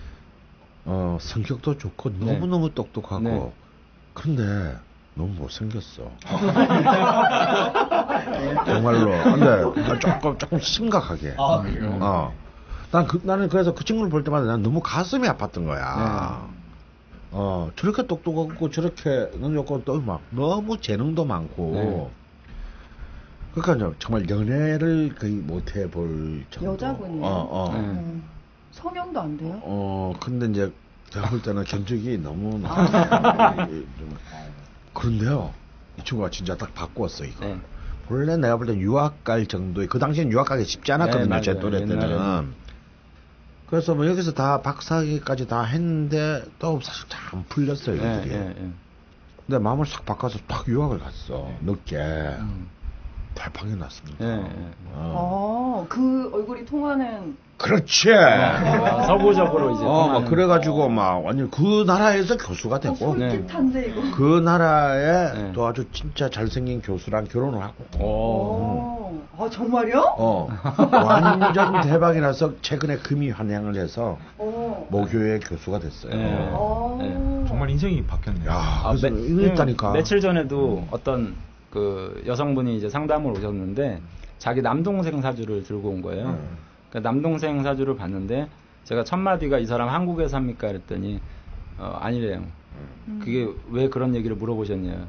어, 성격도 좋고 네. 너무 너무 똑똑하고 네. 그런데 너무 못생겼어. 정말로. 근데 조금 조금 심각하게. 아, 그래요? 어. 난 그, 나는 그래서 그 친구를 볼 때마다 난 너무 가슴이 아팠던 거야. 네. 어, 저렇게 똑똑하고 저렇게 능력고 또 막 너무 재능도 많고. 네. 그러니까 정말 연애를 거의 못 해볼 정도. 여자분이에요? 어, 어. 네. 음. 성형도 안 돼요? 어, 근데 이제 제가 볼 때는 견적이 너무 아. 좀 그런데요. 이 친구가 진짜 딱 바꾸었어 이거. 네. 원래 내가 볼 때 유학 갈 정도의 그 당시엔 유학 가기 쉽지 않았거든요. 네, 제 맞아요. 또래 때는. 옛날에는. 그래서 뭐 여기서 다 박사학위까지 다 했는데 또 사실 잘 안 풀렸어요. 예, 이들이. 예, 예. 근데 마음을 싹 바꿔서 딱 유학을 갔어. 늦게. 음. 대박이 났습니다. 예, 예. 어. 아, 그 얼굴이 통하는. 그렇지. 어, 서구적으로 이제 어, 막 통하는. 그래가지고 막 완전 그 나라에서 교수가 어, 됐고 네. 솔깃한데, 이거. 그 나라에 네. 또 아주 진짜 잘생긴 교수랑 결혼을 하고. 오. 오. 아, 정말요? 어, 완전 대박이 나서 최근에 금이 환영을 해서 오. 모교의 교수가 됐어요. 네. 오. 네. 정말 인생이 바뀌었네요. 야, 아, 그래서 매- 이랬다니까. 며칠 전에도 어떤 그 여성분이 이제 상담을 오셨는데 자기 남동생 사주를 들고 온 거예요. 음. 그 남동생 사주를 봤는데 제가 첫 마디가 이 사람 한국에 삽니까? 그랬더니 어, 아니래요. 그게 왜 그런 얘기를 물어보셨냐.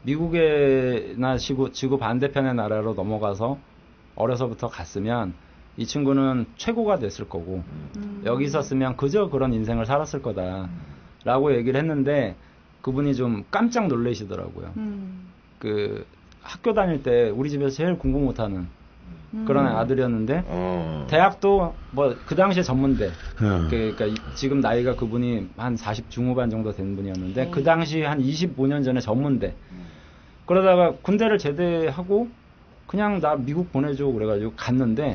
미국에나 지구, 지구 반대편의 나라로 넘어가서 어려서부터 갔으면 이 친구는 최고가 됐을 거고 음. 여기 있었으면 그저 그런 인생을 살았을 거다 라고 얘기를 했는데 그분이 좀 깜짝 놀라시더라고요. 음. 그 학교 다닐 때 우리 집에서 제일 공부 못하는 그런 음. 아들이었는데 어. 대학도 뭐 그 당시에 전문대 어. 그, 그러니까 이- 지금 나이가 그분이 한 사십 중후반 정도 된 분이었는데 네. 그 당시 한 이십오 년 전에 전문대 그러다가 군대를 제대하고 그냥 나 미국 보내줘 그래가지고 갔는데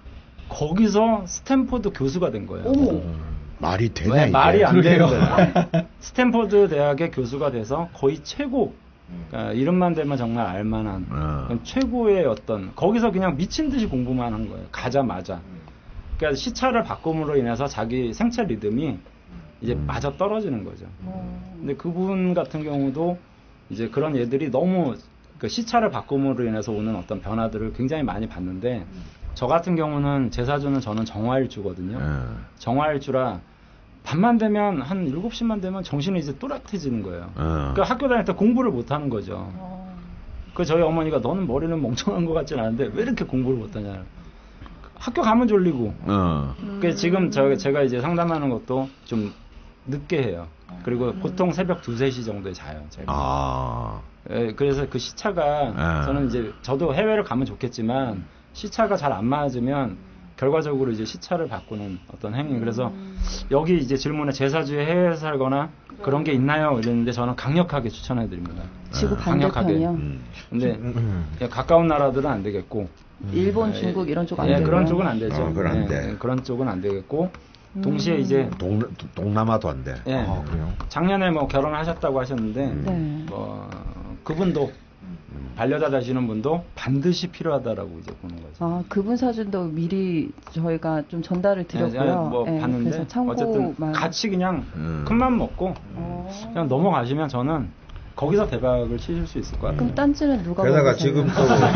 거기서 스탠포드 교수가 된 거예요. 어머. 말이 되냐 왜 이게? 말이 안 되는 그러게요. 거예요. 스탠포드 대학의 교수가 돼서 거의 최고 그러니까 이름만 되면 정말 알만한 어. 그런 최고의 어떤 거기서 그냥 미친 듯이 공부만 한 거예요. 가자마자. 그러니까 시차를 바꿈으로 인해서 자기 생체 리듬이 이제 맞아 떨어지는 거죠. 어. 근데 그분 같은 경우도 이제 그런 얘들이 너무 그 시차를 바꿈으로 인해서 오는 어떤 변화들을 굉장히 많이 봤는데 저 같은 경우는 제 사주는 저는 정화일주거든요. 어. 정화일주라 밤만 되면 한 일곱 시만 되면 정신이 이제 또렷해지는 거예요. 어. 그러니까 학교 다닐 때 공부를 못 하는 거죠. 어. 그 저희 어머니가 너는 머리는 멍청한 것 같진 않은데 왜 이렇게 공부를 못 하냐. 학교 가면 졸리고. 어. 그 지금 저 제가 이제 상담하는 것도 좀 늦게 해요. 그리고 보통 새벽 두세 시 정도에 자요. 제가. 아. 예, 그래서 그 시차가 아. 저는 이제 저도 해외를 가면 좋겠지만 시차가 잘 안 맞으면 결과적으로 이제 시차를 바꾸는 어떤 행위. 그래서 여기 이제 질문에 제사주에 해외에 살거나 그런 게 있나요? 이랬는데 저는 강력하게 추천해 드립니다. 지구 강력하게. 반대편이요. 음. 근데 그냥 가까운 나라들은 안 되겠고 일본, 예, 중국 이런 쪽 안 예, 되고요. 그런 쪽은 안 되죠. 어, 그건 안 예, 돼. 예, 그런 쪽은 안 되겠고 동시에 이제 동, 동남아도 안 돼. 예, 아, 그래요? 작년에 뭐 결혼하셨다고 하셨는데 네. 뭐 그분도 반려자 되시는 분도 반드시 필요하다라고 이제 보는 거죠. 아, 그분 사진도 미리 저희가 좀 전달을 드렸고요. 예, 뭐 예, 봤는데 그래서 참고만. 어쨌든 같이 그냥 음. 큰맘 먹고 어. 그냥 넘어가시면 저는 거기서 대박을 치실 수 있을 것 같아요. 그럼 딴지는 누가 게다가 먹으세요? 지금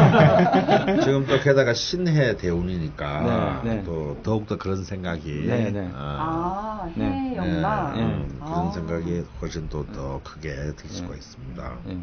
또 지금 또 게다가 신해 대운이니까 네, 네. 또 더욱더 그런 생각이 네, 네. 아, 네. 해 연마. 네, 음, 네. 그런 아. 생각이 훨씬 더, 더 크게 들 수가 네. 있습니다. 예.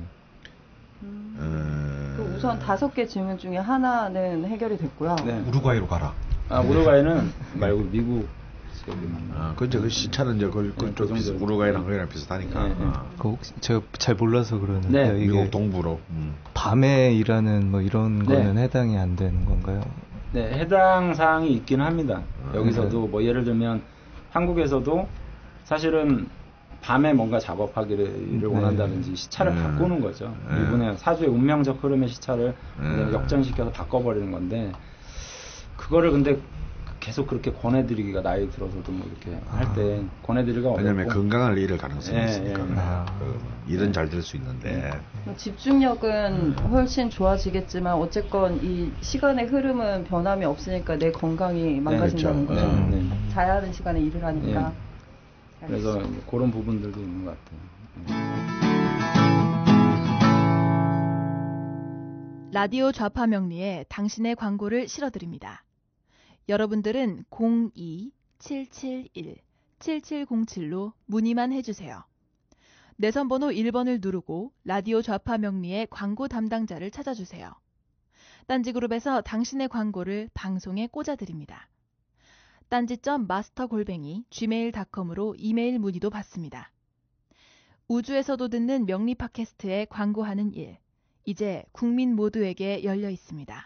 음, 그 우선 다섯 개 질문 중에 하나는 해결이 됐고요. 네. 우루과이로 가라. 아, 우루과이는 말고 미국 지역이면. 아, 그죠. 그 시차는 이제 그, 네, 그쪽 그 비슷, 정도. 우루과이랑 거기랑 비슷하니까. 네, 네. 아. 그 혹시 제가 잘 몰라서 그러는데 네. 이게 미국 동부로. 음. 밤에 일하는 뭐 이런 네. 거는 해당이 안 되는 건가요? 네, 해당 사항이 있긴 합니다. 아, 여기서도 뭐 예를 들면 한국에서도 사실은 밤에 뭔가 작업하기를 네. 원한다든지 시차를 네. 바꾸는 거죠. 네. 이분의 사주의 운명적 흐름의 시차를 네. 역전시켜서 바꿔버리는 건데 그거를 근데 계속 그렇게 권해드리기가 나이 들어서도 뭐 이렇게 할 때 권해드리기가 어렵고 왜냐면 건강을 잃을 가능성이 예, 있으니까. 예. 아. 그 일은 잘 될 수 있는데. 뭐 집중력은 훨씬 좋아지겠지만 어쨌건 이 시간의 흐름은 변함이 없으니까 내 건강이 망가진다는 그렇죠. 거죠. 음. 네. 자야 하는 시간에 일을 하니까. 그래서 그런 부분들도 있는 것 같아요. 라디오 좌파 명리에 당신의 광고를 실어드립니다. 여러분들은 공이 칠칠일 칠칠공칠로 문의만 해주세요. 내선번호 일 번을 누르고 라디오 좌파 명리의 광고 담당자를 찾아주세요. 딴지그룹에서 당신의 광고를 방송에 꽂아드립니다. 딴지점 마스터 골뱅이 지메일 닷컴으로 이메일 문의도 받습니다. 우주에서도 듣는 명리 팟캐스트에 광고하는 일, 이제 국민 모두에게 열려 있습니다.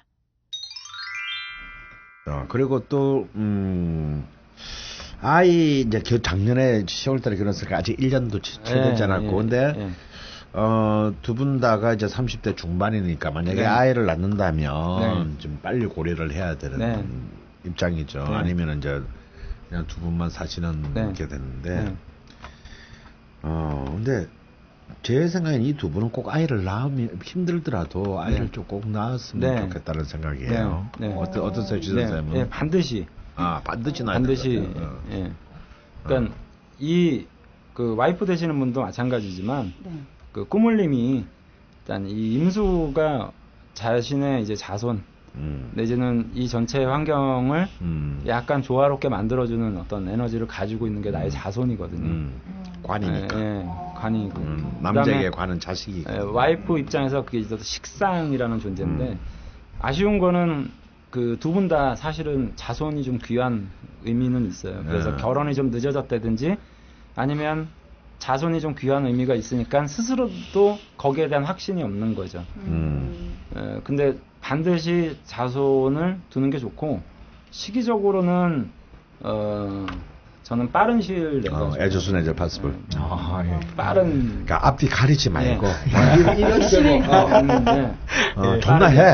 어, 그리고 또, 음, 아이, 이제 겨, 작년에 시월달에 결혼했으니까 아직 일 년도 채 되지 않았고, 예, 근데, 예. 어, 두 분 다가 이제 삼십 대 중반이니까 만약에 네. 아이를 낳는다면 네. 좀 빨리 고려를 해야 되는 네. 입장이죠. 네. 아니면 이제 그냥 두 분만 사시는 네. 게 되는데, 네. 어, 근데 제 생각엔 이 두 분은 꼭 아이를 낳으면 힘들더라도 아이를 네. 좀 꼭 낳았으면 네. 좋겠다는 생각이에요. 네. 네. 어떠, 어떠세요, 지선 네, 쌤은? 예, 반드시. 아, 반드시 낳아야 반드시. 될 것 같아요. 어. 예. 그러니까 이 그 와이프 되시는 분도 마찬가지지만 네. 그 꾸물님이 일단 이 임수가 자신의 이제 자손 음. 내지는 이 전체 환경을 음. 약간 조화롭게 만들어주는 어떤 에너지를 가지고 있는 게 나의 음. 자손이거든요. 음. 관이니까. 예, 예, 관이고. 음, 그다음에, 남자에게 관은 자식이고. 예, 와이프 입장에서 그게 이제 식상이라는 존재인데 음. 아쉬운 거는 그 두 분 다 사실은 자손이 좀 귀한 의미는 있어요. 그래서 네. 결혼이 좀 늦어졌다든지 아니면 자손이 좀 귀한 의미가 있으니까 스스로도 거기에 대한 확신이 없는 거죠. 음. 에, 근데 반드시 자손을 두는 게 좋고 시기적으로는 어 저는 빠른 시일 내에 어, 에저슨 에저 파스블. 아, 예. 빠른 그러니까 앞뒤 가리지 말고 네. 뭐 이런 식으로 어, 음, 네. 어, 예, 존나 해.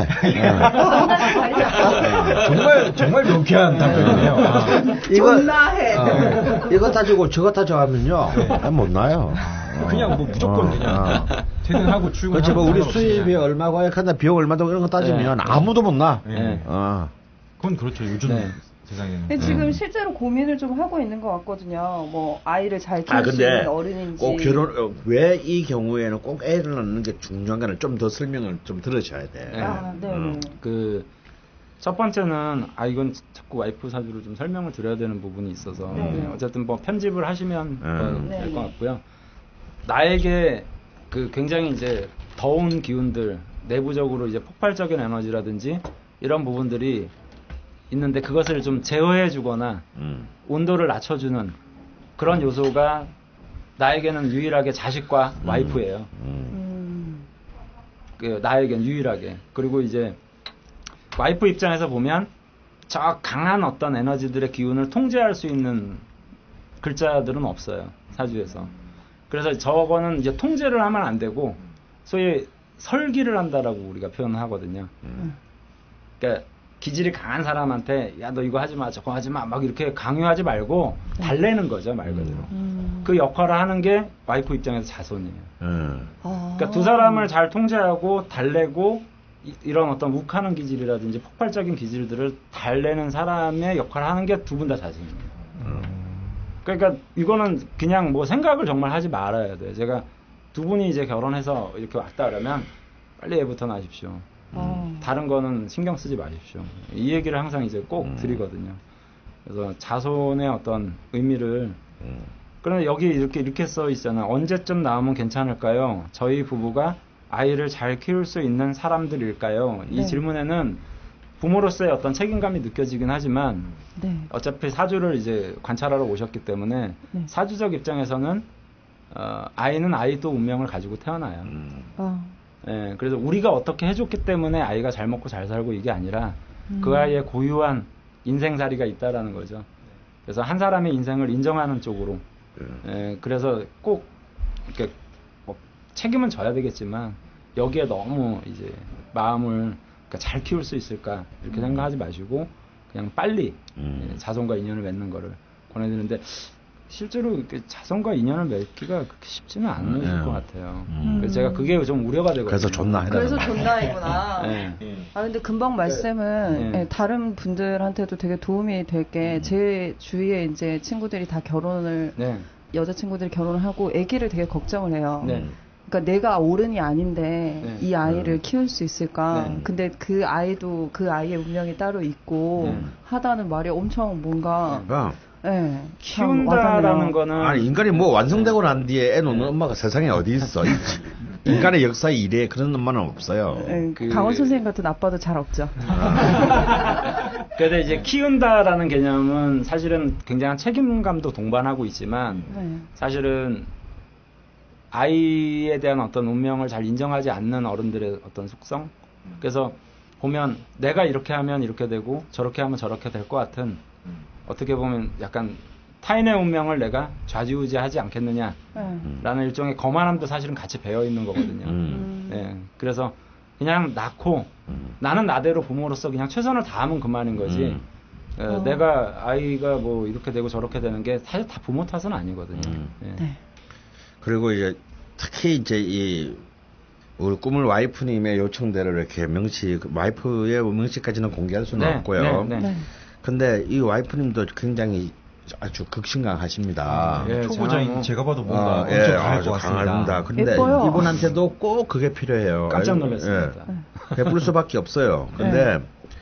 어. 정말 정말 명쾌한 답변이네요. 아. 이거 존나해. 어, 이거 따지고 저거 따져가면요 아, 못 나요. 그냥 뭐 무조건 어, 그냥 어. 퇴근하고 출근하고 그렇지 뭐 우리 상관없이 수입이 그냥. 얼마고 하나 비용 얼마고 이런 거 따지면 네. 아무도 못 나. 예. 어. 그건 그렇죠. 요즘 네. 세상에는. 근데 지금 실제로 고민을 좀 하고 있는 것 같거든요. 뭐 아이를 잘 키울 아 수 근데 있는 어른인지. 꼭 결혼 왜 이 경우에는 꼭 애를 낳는 게 중요한가를 좀 더 설명을 좀 들으셔야 돼. 네. 아, 네. 음. 그 첫 번째는 아 이건 자꾸 와이프 사주로 좀 설명을 드려야 되는 부분이 있어서 네. 네, 어쨌든 뭐 편집을 하시면 음. 네. 될 것 같고요. 나에게 그 굉장히 이제 더운 기운들 내부적으로 이제 폭발적인 에너지라든지 이런 부분들이 있는데 그것을 좀 제어해주거나 음. 온도를 낮춰주는 그런 요소가 나에게는 유일하게 자식과 와이프예요. 음. 음. 그 나에겐 유일하게. 그리고 이제 와이프 입장에서 보면 저 강한 어떤 에너지들의 기운을 통제할 수 있는 글자들은 없어요. 사주에서. 그래서 저거는 이제 통제를 하면 안 되고 소위 설기를 한다라고 우리가 표현하거든요. 음. 그러니까 기질이 강한 사람한테 야 너 이거 하지 마 저거 하지 마 막 이렇게 강요하지 말고 달래는 거죠 말 그대로. 음. 그 역할을 하는 게 와이프 입장에서 자손이에요. 음. 아. 그러니까 두 사람을 잘 통제하고 달래고 이, 이런 어떤 욱하는 기질이라든지 폭발적인 기질들을 달래는 사람의 역할을 하는 게 두 분 다 자손이에요. 그러니까 이거는 그냥 뭐 생각을 정말 하지 말아야 돼요. 제가 두 분이 이제 결혼해서 이렇게 왔다 그러면 빨리 애부터 낳으십시오. 아. 다른 거는 신경 쓰지 마십시오. 이 얘기를 항상 이제 꼭 음. 드리거든요. 그래서 자손의 어떤 의미를 음. 그런데 여기 이렇게 이렇게 써 있잖아. 언제쯤 낳으면 괜찮을까요? 저희 부부가 아이를 잘 키울 수 있는 사람들일까요? 이 네. 질문에는 부모로서의 어떤 책임감이 느껴지긴 하지만 네. 어차피 사주를 이제 관찰하러 오셨기 때문에 네. 사주적 입장에서는 어, 아이는 아이 또 운명을 가지고 태어나요. 음. 아. 예, 그래서 우리가 어떻게 해줬기 때문에 아이가 잘 먹고 잘 살고 이게 아니라 음. 그 아이의 고유한 인생살이가 있다라는 거죠. 그래서 한 사람의 인생을 인정하는 쪽으로. 예, 그래서 꼭 이렇게 뭐 책임은 져야 되겠지만 여기에 너무 이제 마음을 그러니까 잘 키울 수 있을까 이렇게 생각하지 마시고 그냥 빨리 음. 예, 자손과 인연을 맺는 거를 권해드리는데 실제로 이렇게 자손과 인연을 맺기가 그렇게 쉽지는 않을 음. 것 같아요. 음. 그래서 제가 그게 좀 우려가 되거든요. 그래서 존나 해라. 그래서 존나이구나. 예. 아 근데 금방 말씀은 네. 예, 다른 분들한테도 되게 도움이 될 게 제 주위에 이제 친구들이 다 결혼을 네. 여자 친구들이 결혼을 하고 아기를 되게 걱정을 해요. 네. 그러니까 내가 어른이 아닌데 네. 이 아이를 음. 키울 수 있을까? 네. 근데 그 아이도 그 아이의 운명이 따로 있고 네. 하다는 말이 엄청 뭔가 그러니까 예, 참 키운다라는 와닿네요. 거는 아니 인간이 뭐 완성되고 난 뒤에 애 놓는 엄마가 세상에 어디 있어? 인간의 역사에 이래 그런 엄마는 없어요. 예, 그- 강원 선생님 같은 아빠도 잘 없죠. 그런데 이제 키운다라는 개념은 사실은 굉장한 책임감도 동반하고 있지만 네. 사실은 아이에 대한 어떤 운명을 잘 인정하지 않는 어른들의 어떤 속성. 그래서 보면 내가 이렇게 하면 이렇게 되고 저렇게 하면 저렇게 될 것 같은 어떻게 보면 약간 타인의 운명을 내가 좌지우지하지 않겠느냐라는 네. 일종의 거만함도 사실은 같이 배어 있는 거거든요. 음. 예, 그래서 그냥 낳고 음. 나는 나대로 부모로서 그냥 최선을 다하면 그만인 거지. 음. 예, 어. 내가 아이가 뭐 이렇게 되고 저렇게 되는 게 사실 다 부모 탓은 아니거든요. 음. 예. 네. 그리고 이제 특히 이제 이 우리 꿈을 와이프님의 요청대로 이렇게 명시 와이프의 명시까지는 공개할 수는 네, 없고요. 네, 네. 네. 근데 이 와이프님도 굉장히 아주 극심강하십니다. 예, 초보자인 제가 뭐- 제가 봐도 뭔가 어, 엄청 예, 강할 아주 것 같습니다. 강합니다. 근데 예뻐요. 이분한테도 꼭 그게 필요해요. 깜짝 아유, 놀랐습니다. 예. 베풀 수밖에 없어요. 근데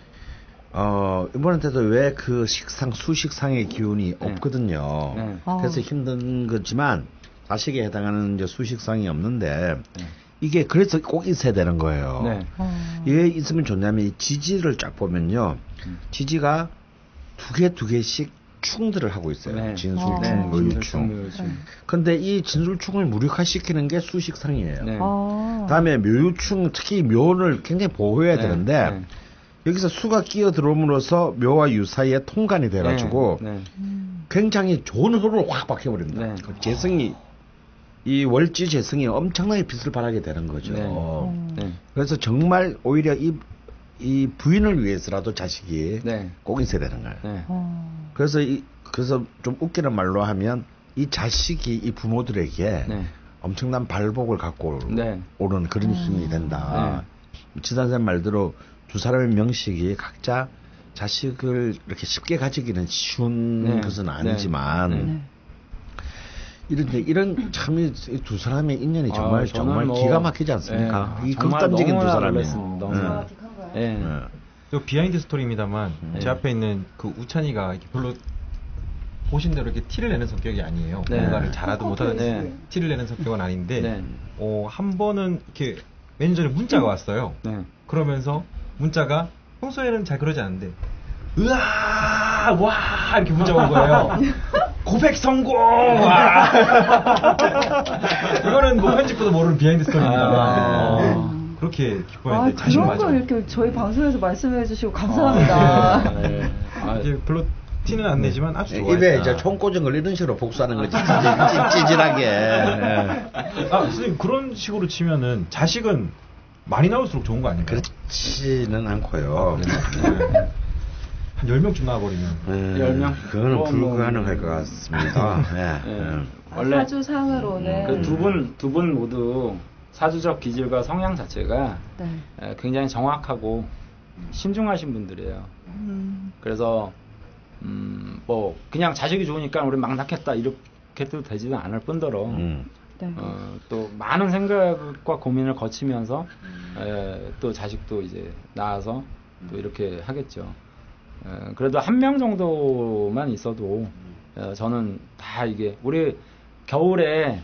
어, 이분한테도 왜 그 식상 수식상의 기운이 네. 없거든요. 네. 어. 그래서 힘든 거지만 자식에 해당하는 이제 수식상이 없는데 네. 이게 그래서 꼭 있어야 되는 거예요. 네. 어. 왜 있으면 좋냐면 이 지지를 쫙 보면요. 음. 지지가 두 개 두 개씩 충들을 하고 있어요. 네. 진술충, 네. 의유충. 묘유충. 근데 이 진술충을 무력화시키는 게 수식상이에요. 네. 아. 다음에 묘유충, 특히 묘를 굉장히 보호해야 네. 되는데 네. 여기서 수가 끼어 들어옴으로써 묘와 유 사이에 통간이 돼가지고 네. 네. 음. 굉장히 좋은 흐름을 확 바뀌어버립니다. 네. 그 재성이 이 월지 재성이 엄청나게 빛을 발하게 되는 거죠. 네. 어. 네. 그래서 정말 오히려 이, 이 부인을 위해서라도 자식이 네. 꼭 있어야 되는 거예요. 네. 어. 그래서 이, 그래서 좀 웃기는 말로 하면 이 자식이 이 부모들에게 네. 엄청난 발복을 갖고 네. 오는 그런 힘이 된다. 지단생 말대로 두 사람의 명식이 각자 자식을 이렇게 쉽게 가지기는 쉬운 네. 것은 네. 아니지만 네. 이런데 이런 참 이 두 사람의 인연이 정말 아, 저는 정말 뭐- 기가 막히지 않습니까? 네. 이 정말 극단적인 두 너무나 사람이. 놀랐습니다. 너무나. 예. 네. 또 비하인드 스토리입니다만 네. 제 앞에 있는 그 우찬이가 이렇게 별로 보신 대로 이렇게 티를 내는 성격이 아니에요. 네. 뭔가를 잘하든 못하든 네. 티를 내는 성격은 아닌데 네. 어, 한 번은 이렇게 매년 전에 문자가 왔어요. 네. 그러면서 문자가 평소에는 잘 그러지 않는데 으아 와 이렇게 문자가 온 거예요. 고백 성공! 와. 이거는 뭐 편집부도 모르는 비하인드 스토리입니다. 아. 어, 그렇게 아, 기뻐했는데 자신 그런 맞아. 걸 이렇게 저희 방송에서 말씀해 주시고 감사합니다. 네. 아, 이제 별로 티는 안 내지만 아주 좋아했다. 입에 이제 총 꽂은 걸 이런 식으로 복수하는 거지. 찌- 찌질하게. 예. 아, 선생님 그런 식으로 치면은 자식은 많이 나올수록 좋은 거 아닌가요? 그렇지는 않고요. 네. 한 열 명쯤 나와버리면. 음, 열 명? 그거는 뭐, 뭐, 불가능할 것 같습니다. 예. 예. 예. 원래 사주상으로는 그 두 분 두 분 모두 사주적 기질과 성향 자체가 네. 에, 굉장히 정확하고 신중하신 분들이에요. 음. 그래서 음, 뭐 그냥 자식이 좋으니까 우리 막 낳겠다 이렇게 해도 되지는 않을 뿐더러 음. 네. 어, 또 많은 생각과 고민을 거치면서 에, 또 자식도 이제 낳아서 또 이렇게 하겠죠. 에, 그래도 한 명 정도만 있어도 에, 저는 다 이게 우리 겨울에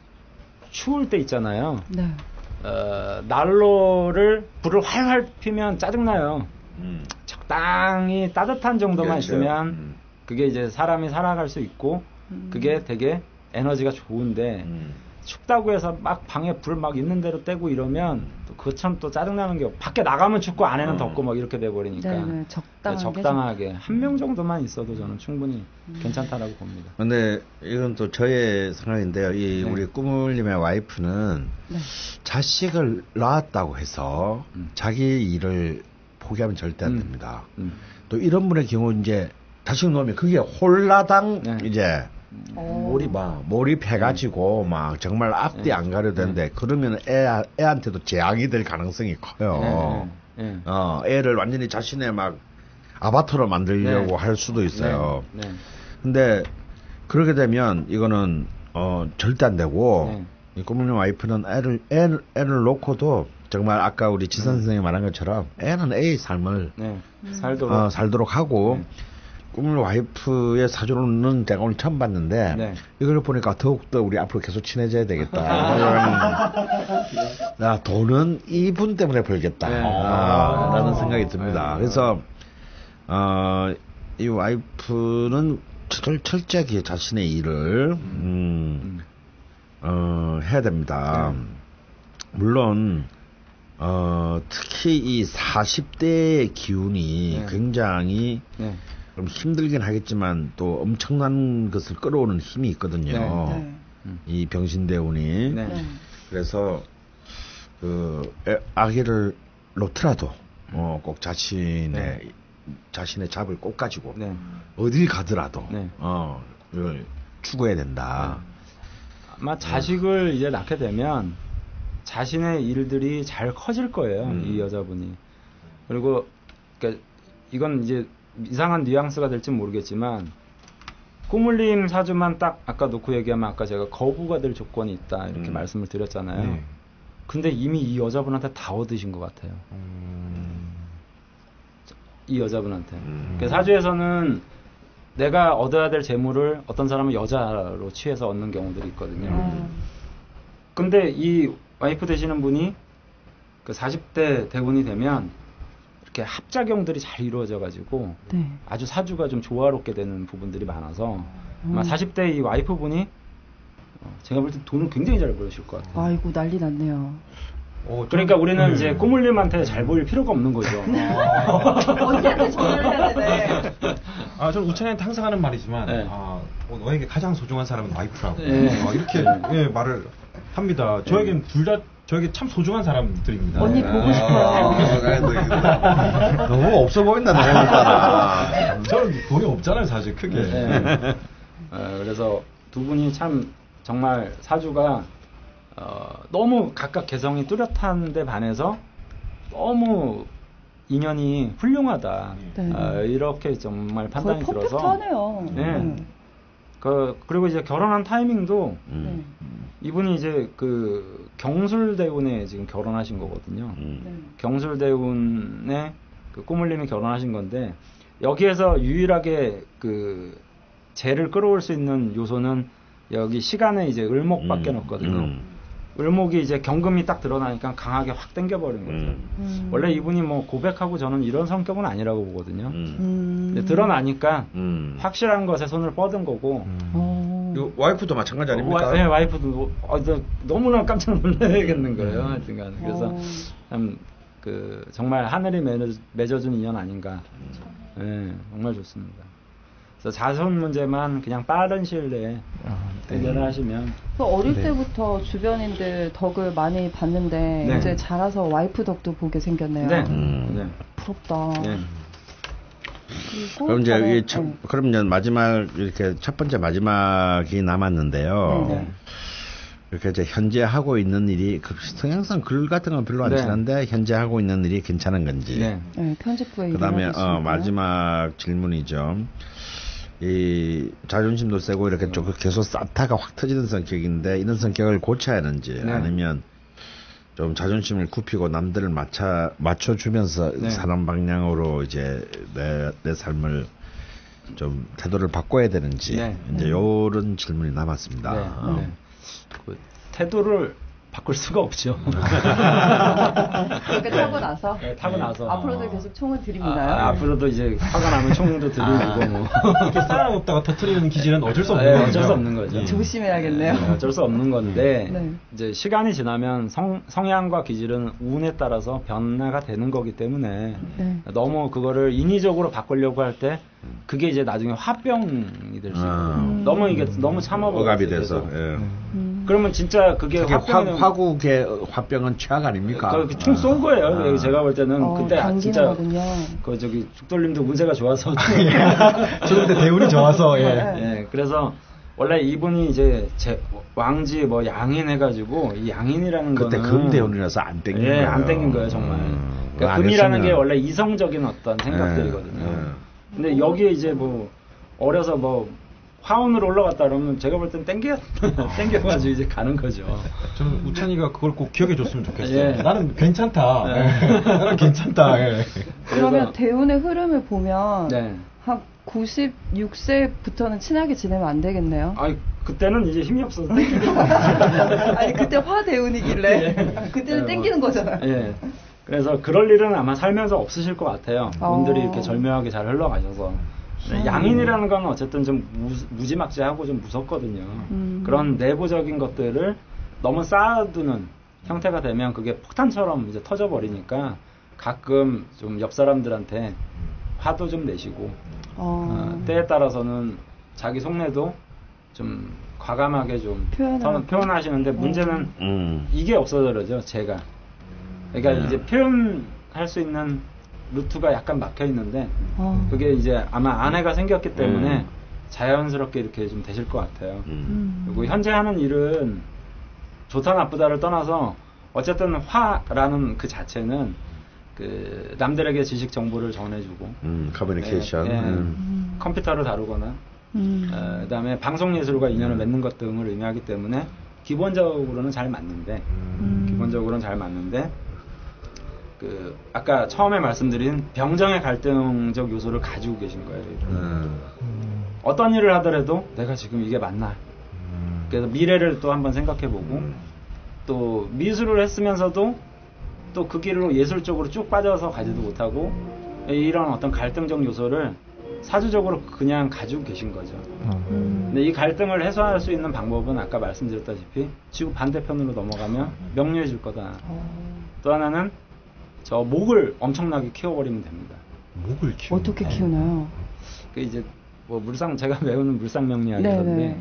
추울 때 있잖아요. 네. 어, 난로를 불을 활활 피면 짜증나요. 음. 적당히 따뜻한 정도만 그렇죠. 있으면 음. 그게 이제 사람이 살아갈 수 있고 음. 그게 되게 에너지가 좋은데 음. 춥다고 해서 막 방에 불 막 있는 대로 떼고 이러면 또 그거 참 또 짜증나는 게 밖에 나가면 춥고 안에는 음. 덥고 막 이렇게 돼버리니까 네, 네. 적당하게. 적당하게 한 명 정도만 있어도 저는 충분히 괜찮다라고 봅니다. 근데 이건 또 저의 생각인데요. 이 네. 우리 꾸물님의 와이프는 네. 자식을 낳았다고 해서 음. 자기 일을 포기하면 절대 안 음. 됩니다. 음. 또 이런 분의 경우 이제 자식 놓으면 그게 홀라당 네. 이제 어. 몰입 막 몰입해가지고 막 정말 앞뒤 네. 안 가려되는데 그러면 애 애한테도 재앙이 될 가능성이 커요. 네, 네, 네. 어 애를 완전히 자신의 막 아바타로 만들려고 네. 할 수도 있어요. 네, 네. 근데 그렇게 되면 이거는 어 절대 안 되고 네. 이 꼬물님 와이프는 애를, 애를, 애를 놓고도 정말 아까 우리 지선 선생님이 말한 것처럼 애는 애의 삶을 네. 살도록. 어, 살도록 하고 네. 꿈을 와이프의 사주로는 제가 오늘 처음 봤는데 네. 이걸 보니까 더욱더 우리 앞으로 계속 친해져야 되겠다. 야, 돈은 이분 때문에 벌겠다. 네. 아, 라는 생각이 듭니다. 네. 그래서 어, 이 와이프는 철, 철저하게 자신의 일을 음, 어, 해야 됩니다. 물론 어, 특히 이 사십 대의 기운이 네. 굉장히 네. 좀 힘들긴 하겠지만 또 엄청난 것을 끌어오는 힘이 있거든요. 네. 이 병신대운이. 네. 네. 그래서 그 애- 아기를 놓더라도 어, 꼭 자신의 네. 자신의 잡을 꼭 가지고 네. 어딜 가더라도 네. 어, 이걸 추구해야 된다. 아마 자식을 이제 낳게 되면 자신의 일들이 잘 커질 거예요. 음. 이 여자분이. 그리고 그러니까 이건 이제 이상한 뉘앙스가 될지 모르겠지만 꼬물림 사주만 딱 아까 놓고 얘기하면 아까 제가 거부가 될 조건이 있다 이렇게 음. 말씀을 드렸잖아요. 네. 근데 이미 이 여자분한테 다 얻으신 것 같아요. 이 여자분한테. 음. 그 사주에서는 내가 얻어야 될 재물을 어떤 사람은 여자로 취해서 얻는 경우들이 있거든요. 음. 근데 이 와이프 되시는 분이 그 사십 대 대운이 되면 이렇게 합작용들이 잘 이루어져 가지고 네. 아주 사주가 좀 조화롭게 되는 부분들이 많아서 아마 음. 사십 대 이 와이프 분이 어, 제가 볼 때 돈을 굉장히 잘 벌으실 것 같아요. 아이고 난리 났네요. 어, 좀- 그러니까 우리는 네. 이제 꼬물님한테 잘 보일 필요가 없는 거죠. 언니한테 전화를 해야 되네. 아, 저는 우찬이한테 항상 하는 말이지만, 네. 아, 어, 너에게 가장 소중한 사람은 와이프라고. 네. 아, 이렇게 예, 말을 합니다. 저에겐 둘 다, 저에게 참 소중한 사람들입니다. 언니 보고 싶어요. 아, 너무 없어 보인다, 너무 없다. 저는 돈이 없잖아요, 사실, 크게. 네. 어, 그래서 두 분이 참 정말 사주가 어, 너무 각각 개성이 뚜렷한데 반해서 너무 인연이 훌륭하다. 네. 어, 이렇게 정말 판단이 거의 들어서. 퍼펙트하네요. 네. 그, 그리고 이제 결혼한 타이밍도 음. 이분이 이제 그 경술대운에 지금 결혼하신 거거든요. 음. 네. 경술대운에 그 꼬물님이 결혼하신 건데 여기에서 유일하게 그 재를 끌어올 수 있는 요소는 여기 시간에 이제 을목밖에 음. 없거든요. 음. 을목이 이제 경금이 딱 드러나니까 강하게 확 당겨버린 거죠. 음. 음. 원래 이분이 뭐 고백하고 저는 이런 성격은 아니라고 보거든요. 음. 음. 근데 드러나니까 음. 확실한 것에 손을 뻗은 거고. 어. 이 와이프도 마찬가지 아닙니까? 와, 네, 와이프도 어, 저, 너무나 깜짝 놀라야겠는 거예요. 하여튼간 그래서 어. 참 그 정말 하늘이 맺어, 맺어준 인연 아닌가. 네, 정말 좋습니다. 그래서 자손 문제만 그냥 빠른 시일 내에 해결을 하시면 그 어릴 네. 때부터 주변인들 덕을 많이 봤는데 네. 이제 자라서 와이프 덕도 보게 생겼네요. 네, 음. 네, 부럽다. 네. 그리고 그럼 이제 저는- 이 첫, 네. 그럼 이제 마지막 이렇게 첫 번째 마지막이 남았는데요. 네, 네. 이렇게 이제 현재 하고 있는 일이 그 성향상 글 같은 건 별로 안 네. 친한데 현재 하고 있는 일이 괜찮은 건지. 네. 네, 편집부에 그다음에 일을 어, 하고 있으니까요. 마지막 질문이죠. 이 자존심도 세고 이렇게 좀 계속 쌓다가 확 터지는 성격인데 이런 성격을 고쳐야 하는지 네. 아니면 좀 자존심을 굽히고 남들을 맞춰 맞춰주면서 네. 사람 방향으로 이제 내, 내 삶을 좀 태도를 바꿔야 되는지 네. 이제 요런 질문이 남았습니다. 네, 어. 네. 그 태도를 바꿀 수가 없죠. 그렇게 타고 나서 네, 타고 나서 앞으로도 계속 총을 아, 드립니다요. 아, 앞으로도 이제 화가 나면 총도 들이고 뭐 이렇게 쌓아놓다가 터트리는 기질은 어쩔 수 없는 네, 거죠. 어쩔 수 없는 거죠. 예. 조심해야겠네요. 네, 어쩔 수 없는 건데 네. 이제 시간이 지나면 성, 성향과 기질은 운에 따라서 변화가 되는 거기 때문에 네. 너무 그거를 인위적으로 바꾸려고 할 때 그게 이제 나중에 화병이 될 수 있어요. 아. 너무 이게 너무 참아버려서 억압이 돼서. 계속. 예. 음. 그러면 진짜 그게 특히 화, 화병이 화국의 화병은 최악 아닙니까? 총 쏜 거예요. 아. 제가 볼 때는 어, 그때 아, 진짜 당기는거든요. 그 저기 죽돌림도 운세가 좋아서 저도 그때 대운이 좋아서, 예. 예, 그래서 원래 이분이 이제 제 왕지 뭐 양인 해가지고 이 양인이라는 그때 거는 금대운이라서 안 땡긴 예, 거예요. 안 땡긴 거예요 정말. 음, 그러니까 그거 안 금이라는 했으면- 게 원래 이성적인 어떤 생각들이거든요. 예, 예. 근데 여기에 이제 뭐 어려서 뭐 화원으로 올라갔다 그러면 제가 볼 땐 땡겨 땡겨가지고 이제 가는 거죠. 저는 우찬이가 그걸 꼭 기억해 줬으면 좋겠어요. 예. 나는 괜찮다. 네. 예. 나는 괜찮다. 예. 그러면 대운의 흐름을 보면 네. 한 구십육 세부터는 친하게 지내면 안 되겠네요. 아니 그때는 이제 힘이 없어서 땡기는 아니 그때 화 대운이길래 예. 그때는 예, 땡기는 뭐, 거잖아요. 예. 그래서 그럴 일은 아마 살면서 없으실 것 같아요. 어. 운들이 이렇게 절묘하게 잘 흘러가셔서. 네, 양인이라는 건 어쨌든 좀 무, 무지막지하고 좀 무섭거든요. 음. 그런 내부적인 것들을 너무 쌓아두는 형태가 되면 그게 폭탄처럼 이제 터져버리니까 가끔 좀 옆 사람들한테 화도 좀 내시고 어. 어, 때에 따라서는 자기 속내도 좀 과감하게 좀 표현하고. 표현하시는데 문제는 음. 이게 없어져죠 제가. 그러니까 네. 이제 표현할 수 있는 루트가 약간 막혀 있는데 어. 그게 이제 아마 아내가 생겼기 때문에 음. 자연스럽게 이렇게 좀 되실 것 같아요. 음. 음. 그리고 현재 하는 일은 좋다 나쁘다를 떠나서 어쨌든 화라는 그 자체는 그 남들에게 지식 정보를 전해주고 음, 커뮤니케이션. 예, 예. 음. 컴퓨터를 다루거나 음. 어, 그다음에 방송 예술과 인연을 맺는 것 등을 의미하기 때문에 기본적으로는 잘 맞는데 음. 기본적으로는 잘 맞는데 그 아까 처음에 말씀드린 병정의 갈등적 요소를 가지고 계신 거예요. 음. 어떤 일을 하더라도 내가 지금 이게 맞나? 그래서 미래를 또 한번 생각해보고 음. 또 미술을 했으면서도 또 그 길로 예술 쪽으로 쭉 빠져서 가지도 못하고 이런 어떤 갈등적 요소를 사주적으로 그냥 가지고 계신 거죠. 음. 근데 이 갈등을 해소할 수 있는 방법은 아까 말씀드렸다시피 지구 반대편으로 넘어가면 명료해질 거다. 어. 또 하나는 저 목을 엄청나게 키워버리면 됩니다. 목을 키우. 어떻게 키우나요? 그 이제 뭐 물상 제가 배우는 물상 명리학이던데 네네.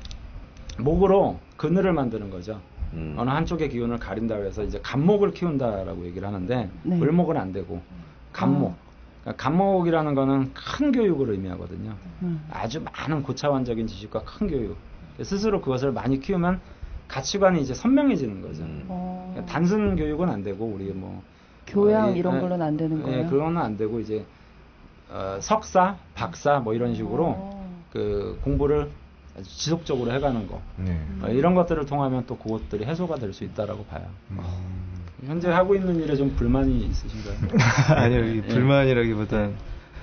목으로 그늘을 만드는 거죠. 음. 어느 한쪽의 기운을 가린다고 해서 이제 간목을 키운다라고 얘기를 하는데 네. 을목은 안 되고 간목. 아. 그러니까 간목이라는 거는 큰 교육을 의미하거든요. 음. 아주 많은 고차원적인 지식과 큰 교육. 스스로 그것을 많이 키우면 가치관이 이제 선명해지는 거죠. 음. 어. 그러니까 단순 교육은 안 되고 우리 뭐 교양 어, 이- 이런 예, 걸로는 안 되는 거예요? 예, 그거는 안 되고 이제 어, 석사, 박사 뭐 이런 식으로 어. 그 공부를 아주 지속적으로 해가는 거 네. 어, 이런 것들을 통하면 또 그것들이 해소가 될 수 있다라고 봐요. 음. 현재 하고 있는 일에 좀 불만이 있으신가요? 아니요, 이 예. 불만이라기보단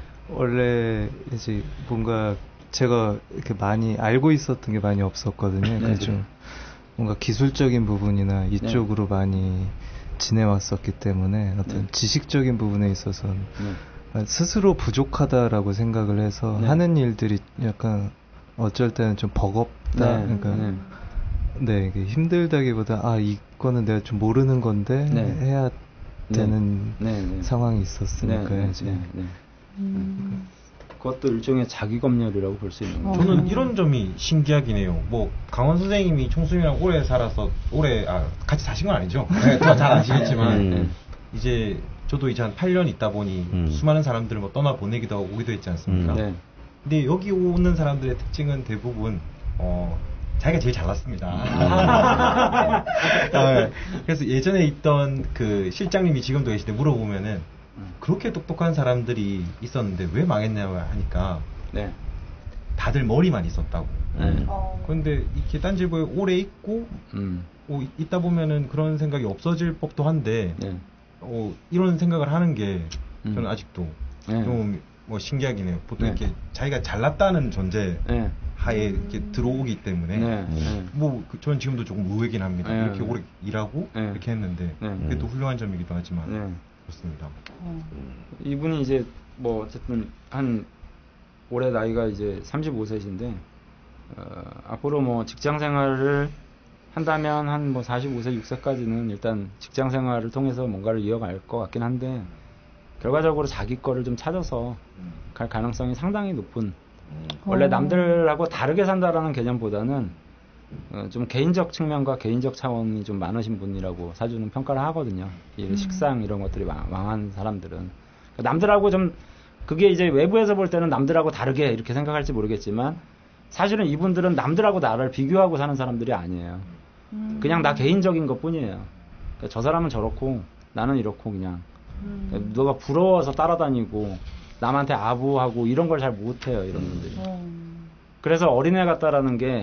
원래 이제 뭔가 제가 이렇게 많이 알고 있었던 게 많이 없었거든요. 그래서 네. 좀 뭔가 기술적인 부분이나 이쪽으로 많이 지내왔었기 때문에 어떤 네. 지식적인 부분에 있어서는 네. 스스로 부족하다라고 생각을 해서 네. 하는 일들이 약간 어쩔 때는 좀 버겁다. 네. 그러니까 네. 네, 이게 힘들다기보다 아 이거는 내가 좀 모르는 건데 네. 해야 되는 네, 네. 상황이 있었으니까 네, 네, 이제 네, 네. 음. 그것도 일종의 자기 검열이라고 볼 수 있는 어. 거죠. 저는 이런 점이 신기하긴 해요. 뭐 강원 선생님이 총수님이랑 오래 살아서 오래 아, 같이 사신 건 아니죠? 네, 더 잘 아시겠지만 음. 이제 저도 이제 한 팔 년 있다 보니 음. 수많은 사람들을 뭐 떠나 보내기도 하고 오기도 했지 않습니까? 음. 네. 근데 여기 오는 사람들의 특징은 대부분 어, 자기가 제일 잘났습니다. 아, 그래서 예전에 있던 그 실장님이 지금도 계실 때 물어보면은 그렇게 똑똑한 사람들이 있었는데 왜 망했냐고 하니까 네. 다들 머리만 있었다고. 네. 어. 그런데 이렇게 딴지보에 오래 있고 음. 어, 있다 보면은 그런 생각이 없어질 법도 한데 네. 어, 이런 생각을 하는 게 저는 음. 아직도 네. 좀 뭐 신기하긴 해요. 보통 네. 이렇게 자기가 잘났다는 전제 네. 하에 이렇게 들어오기 때문에 네. 네. 뭐 그, 저는 지금도 조금 의외긴 합니다. 네. 이렇게 오래 일하고 네. 이렇게 했는데 네. 그게 또 훌륭한 점이기도 하지만 네. 그렇습니다. 어. 이분이 이제 뭐 어쨌든 한 올해 나이가 이제 삼십오 세신데 어, 앞으로 뭐 직장 생활을 한다면 한 뭐 사십오 세, 육 세까지는 일단 직장 생활을 통해서 뭔가를 이어갈 것 같긴 한데 결과적으로 자기 거를 좀 찾아서 갈 가능성이 상당히 높은 원래 어. 남들하고 다르게 산다라는 개념보다는 어, 좀 개인적 측면과 개인적 차원이 좀 많으신 분이라고 사주는 평가를 하거든요. 이 식상 이런 것들이 왕, 왕한 사람들은 그러니까 남들하고 좀 그게 이제 외부에서 볼 때는 남들하고 다르게 이렇게 생각할지 모르겠지만 사실은 이분들은 남들하고 나를 비교하고 사는 사람들이 아니에요. 음. 그냥 나 개인적인 것뿐이에요. 그러니까 저 사람은 저렇고 나는 이렇고 그냥 음. 그러니까 너가 부러워서 따라다니고 남한테 아부하고 이런 걸 잘 못해요 이런 분들이. 어. 그래서 어린애 같다라는 게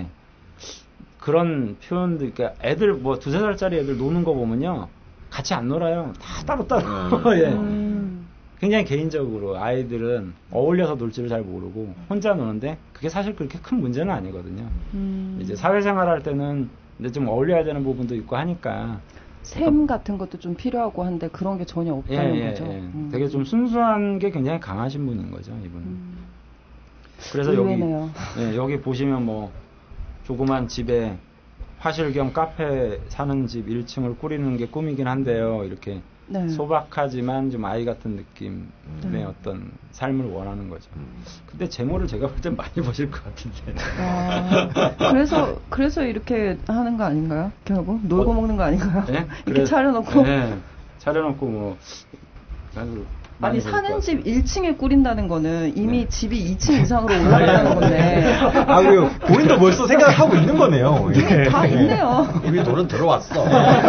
그런 표현들, 그러니까 애들 뭐 두세 살짜리 애들 노는 거 보면요, 같이 안 놀아요. 다 따로따로. 예. 음. 굉장히 개인적으로 아이들은 어울려서 놀지를 잘 모르고 혼자 노는데 그게 사실 그렇게 큰 문제는 아니거든요. 음. 이제 사회생활 할 때는 근데 좀 어울려야 되는 부분도 있고 하니까 셈 같은 것도 좀 필요하고 한데 그런 게 전혀 예, 없다는 예, 거죠. 예. 음. 되게 좀 순수한 게 굉장히 강하신 분인 거죠, 이분은. 음. 그래서 의외네요. 여기 예, 여기 보시면 뭐 조그만 집에 화실 겸 카페 사는 집 일 층을 꾸리는 게 꿈이긴 한데요. 이렇게 네. 소박하지만 좀 아이 같은 느낌의 네. 어떤 삶을 원하는 거죠. 근데 재물을 제가 볼 땐 많이 버실 것 같은데. 아, 그래서 그래서 이렇게 하는 거 아닌가요? 결국 놀고 어, 먹는 거 아닌가요? 예? 이렇게 그래- 차려놓고 예, 차려놓고 뭐 아주 아니 많이 사는 벌 것 집 일 층에 꾸린다는 거는 이미 네. 집이 이 층 이상으로 올라가는 건데 아, 그리고 본인도 벌써 생각하고 있는 거네요. 이게 다 있네요. 이미 돈은 들어왔어.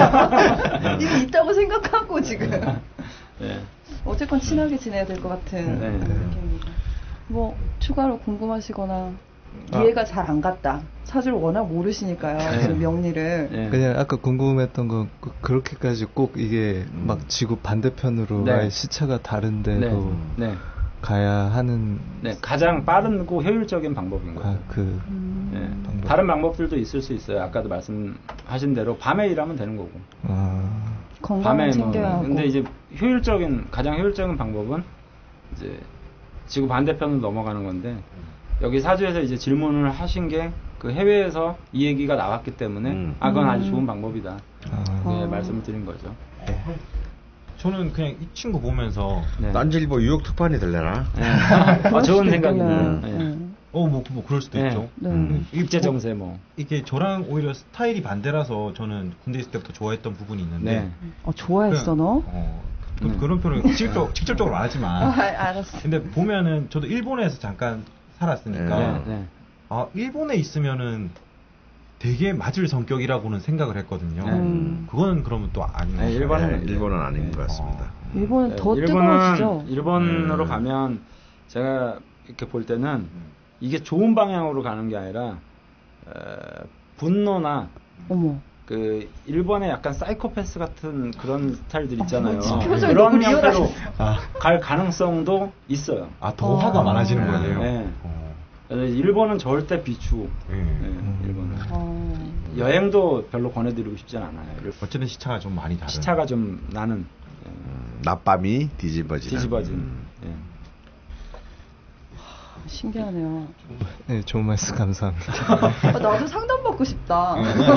이미 있다고 생각하고 지금 예. 어쨌건 친하게 지내야 될 것 같은 네. 느낌입니다. 뭐 추가로 궁금하시거나 이해가 잘 안 갔다. 사실 워낙 모르시니까요. 네. 그 명리를. 예. 그냥 아까 궁금했던 건 그- 그렇게까지 꼭 이게 막 지구 반대편으로 네. 아예 시차가 다른데도 네. 네. 가야 하는 네, 가장 빠르고 효율적인 방법인 거죠. 아, 그 음. 예. 방법. 다른 방법들도 있을 수 있어요. 아까도 말씀하신 대로 밤에 일하면 되는 거고. 아, 건강을 밤에 챙겨야 뭐, 하고. 근데 이제 효율적인 가장 효율적인 방법은 이제 지구 반대편으로 넘어가는 건데 여기 사주에서 이제 질문을 하신 게 그 해외에서 이 얘기가 나왔기 때문에 음. 아 그건 아주 음. 좋은 방법이다. 아, 네, 어. 말씀을 드린 거죠. 저는 그냥 이 친구 보면서 네. 딴지일보 유혹 특판이 될래나? 네. 아, 그럴 좋은 수도 생각이네요. 있겠네요. 네. 네. 어 뭐 뭐 그럴 수도 네. 있죠. 네. 음, 이게 입제 뭐- 정세 뭐. 이게 저랑 오히려 스타일이 반대라서 저는 군대 있을 때부터 좋아했던 부분이 있는데 네. 어, 좋아했어 너? 어, 그, 네. 그런 표현을 직접, 직접적으로 안 아, 하지만 알았어. 근데 보면은 저도 일본에서 잠깐 살았으니까 네. 네. 아 일본에 있으면은 되게 맞을 성격이라고는 생각을 했거든요. 네. 음. 그거는 그러면 또 아닌 네, 거죠. 일본은 네, 일본은 아닌 것 같습니다. 일본은 네, 더 일본은 뜨거워지죠. 일본으로 음. 가면 제가 이렇게 볼 때는 이게 좋은 방향으로 가는 게 아니라 어, 분노나 어머. 그 일본의 약간 사이코패스 같은 그런 스타일들 있잖아요. 어, 표정이 그런 너무 형태로 리얼하시네요. 갈 가능성도 있어요. 아, 더 화가 아. 많아지는 거네요. 네. 어, 그래서 일본은 절대 비추. 예. 네, 일본은 어. 여행도 별로 권해드리고 싶진 않아요. 어쨌든 시차가 좀 많이 다른. 시차가 좀 나는 음, 낮밤이 뒤집어지는. 뒤집어진. 음. 예. 신기하네요. 네, 좋은 말씀 감사합니다. 아, 나도 상담받고 싶다.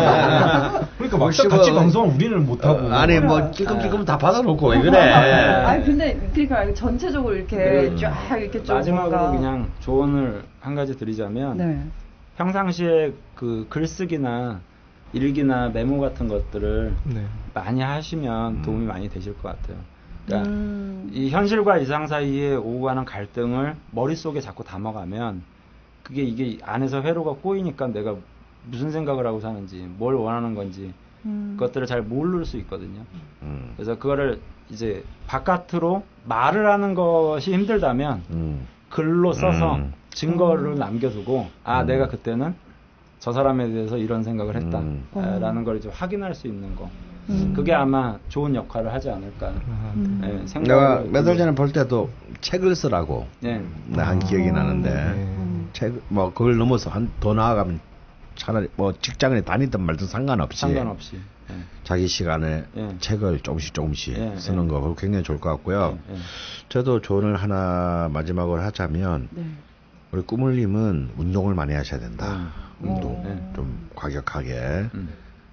그러니까 막상 뭐, 같이 뭐, 방송을 우리는 못하고. 어, 아니 뭐 찔끔찔끔 다 받아놓고 왜 그래? 아니 근데 그러니까 전체적으로 이렇게 네. 쫙 이렇게 좀 마지막으로 뭔가- 그냥 조언을 한 가지 드리자면 네. 평상시에 그 글쓰기나 일기나 메모 같은 것들을 네. 많이 하시면 도움이 많이 되실 것 같아요. 그러니까 음. 이 현실과 이상 사이에 오고 가는 갈등을 머릿속에 자꾸 담아가면 그게 이게 안에서 회로가 꼬이니까 내가 무슨 생각을 하고 사는지 뭘 원하는 건지 음. 그것들을 잘 모를 수 있거든요. 음, 그래서 그거를 이제 바깥으로 말을 하는 것이 힘들다면 음, 글로 써서 음. 증거를 남겨두고 아 음. 내가 그때는 저 사람에 대해서 이런 생각을 음. 했다라는 걸 이제 확인할 수 있는 거 음. 그게 아마 좋은 역할을 하지 않을까 아, 음. 네, 내가 생각을 몇 달 전에 볼 때도 책을 쓰라고 네. 나 한 기억이 아. 나는데 음. 책 뭐 그걸 넘어서 한 더 나아가면 차라리 뭐 직장에 다니든 말든 상관없이 상관없이 네. 자기 시간에 예. 책을 조금씩 조금씩 예, 쓰는 예. 거 그거 굉장히 좋을 것 같고요. 예, 예. 저도 조언을 하나 마지막으로 하자면 네. 우리 꾸물님은 운동을 많이 하셔야 된다. 음. 운동 네. 좀 과격하게 음.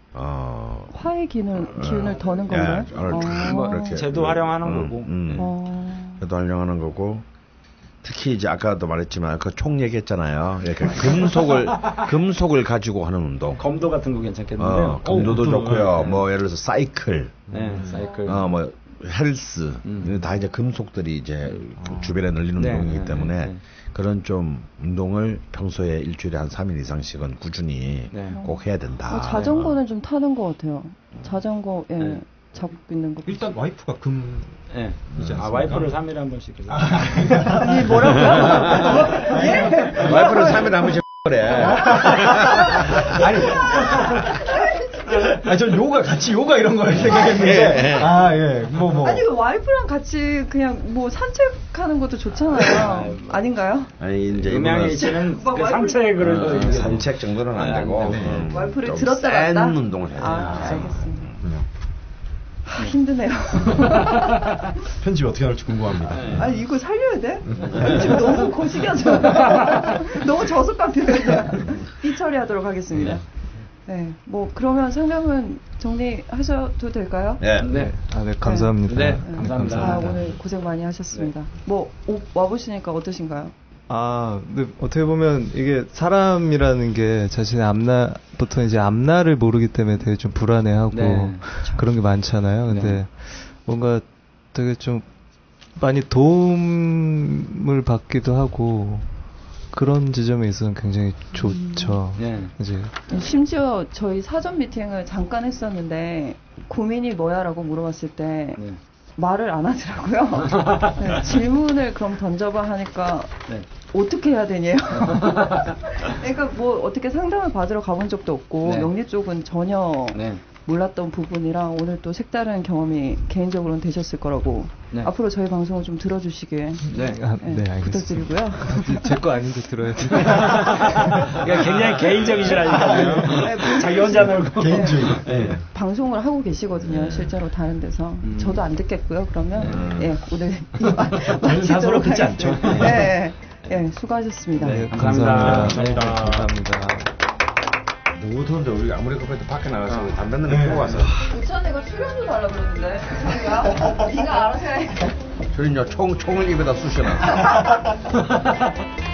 어 화의 기운을 기운을 더는 건가요? 예, 오늘 쫙 뭐 이렇게 제도 활용하는 음, 거고. 음. 어. 제도 활용하는 거고 특히 이제 아까도 말했지만 그 총 얘기했잖아요. 이렇게 금속을 금속을 가지고 하는 운동. 검도 같은 거 괜찮겠는데요. 어, 검도도 어, 좋고요. 네. 뭐 예를 들어서 사이클, 네, 사이클. 어 뭐 헬스, 음. 이거 다 이제 금속들이 이제 주변에 늘리는 네, 운동이기 네, 때문에 네. 그런 좀 운동을 평소에 일주일에 한 삼 일 이상씩은 꾸준히 네. 꼭 해야 된다. 어, 자전거는 좀 타는 것 같아요. 자전거 예. 네. 잡고 있는 거. 일단 와이프가 금 네. 이지 아, 않습니까? 와이프를 삼 일에 한 번씩 해서. 이 뭐라고요? 예? 와이프를 삼 일에 한 번씩 그래. 아니, 아, 전 요가 같이 요가 이런 걸 생각했는데, 예, 예. 아, 예, 뭐, 뭐. 아니 그 와이프랑 같이 그냥 뭐 산책하는 것도 좋잖아요. 아닌가요? 아니 이제 음양의 이거는 이치는 막 그 와이프- 산책을 어, 이제 산책 정도는 안 되고 안 되네. 음, 와이프를 좀 들었다 센 놨다? 운동을 해야 돼. 아, 알겠습니다. 그냥 하, 힘드네요. 편집 어떻게 나올지 궁금합니다. 아니 이거 살려야 돼? 지금 너무 거시기하죠. 너무 저속감이에요. 삐 처리하도록 하겠습니다. 네, 뭐 그러면 상담은 정리하셔도 될까요? 예. 네. 아, 네, 감사합니다. 네, 네. 감사합니다. 아, 오늘 고생 많이 하셨습니다. 뭐 오, 와보시니까 어떠신가요? 아, 근데 어떻게 보면 이게 사람이라는 게 자신의 앞날, 보통 이제 앞날을 모르기 때문에 되게 좀 불안해하고 네. 그런 게 많잖아요. 근데 네. 뭔가 되게 좀 많이 도움을 받기도 하고 그런 지점에 있어서는 굉장히 좋죠. 네. 이제 심지어 저희 사전 미팅을 잠깐 했었는데 고민이 뭐야라고 물어봤을 때 네. 말을 안 하더라고요. 네, 질문을 그럼 던져봐 하니까 네. 어떻게 해야 되냐. 그러니까 뭐 어떻게 상담을 받으러 가본 적도 없고 네. 명리 쪽은 전혀 네. 몰랐던 부분이랑 오늘 또 색다른 경험이 개인적으로는 되셨을 거라고 네. 앞으로 저희 방송을 좀 들어주시길 네. 아, 네, 네, 알겠습니다. 부탁드리고요. 제 거 아닌데 들어야지. 그러니까 굉장히 개인적이시라니까요. 자기 혼자 놀고. 개인주의. 네. 방송을 하고 계시거든요. 실제로 다른 데서. 음. 저도 안 듣겠고요. 그러면 네. 예, 오늘 마- 사서로 마치도록 듣지 하겠습니다. 않죠. 예, 예, 예, 수고하셨습니다. 네. 감사합니다. 감사합니다. 네, 감사합니다. 너무 더운데 우리 아무리 급해도 밖에 나가서 우리 담배 한대 네. 피고 와서 우찬이가 출연료 달라 그러는데 자기가 네가 알아서 해. 저희 이제 총 총을 입에다 쑤셔놨어.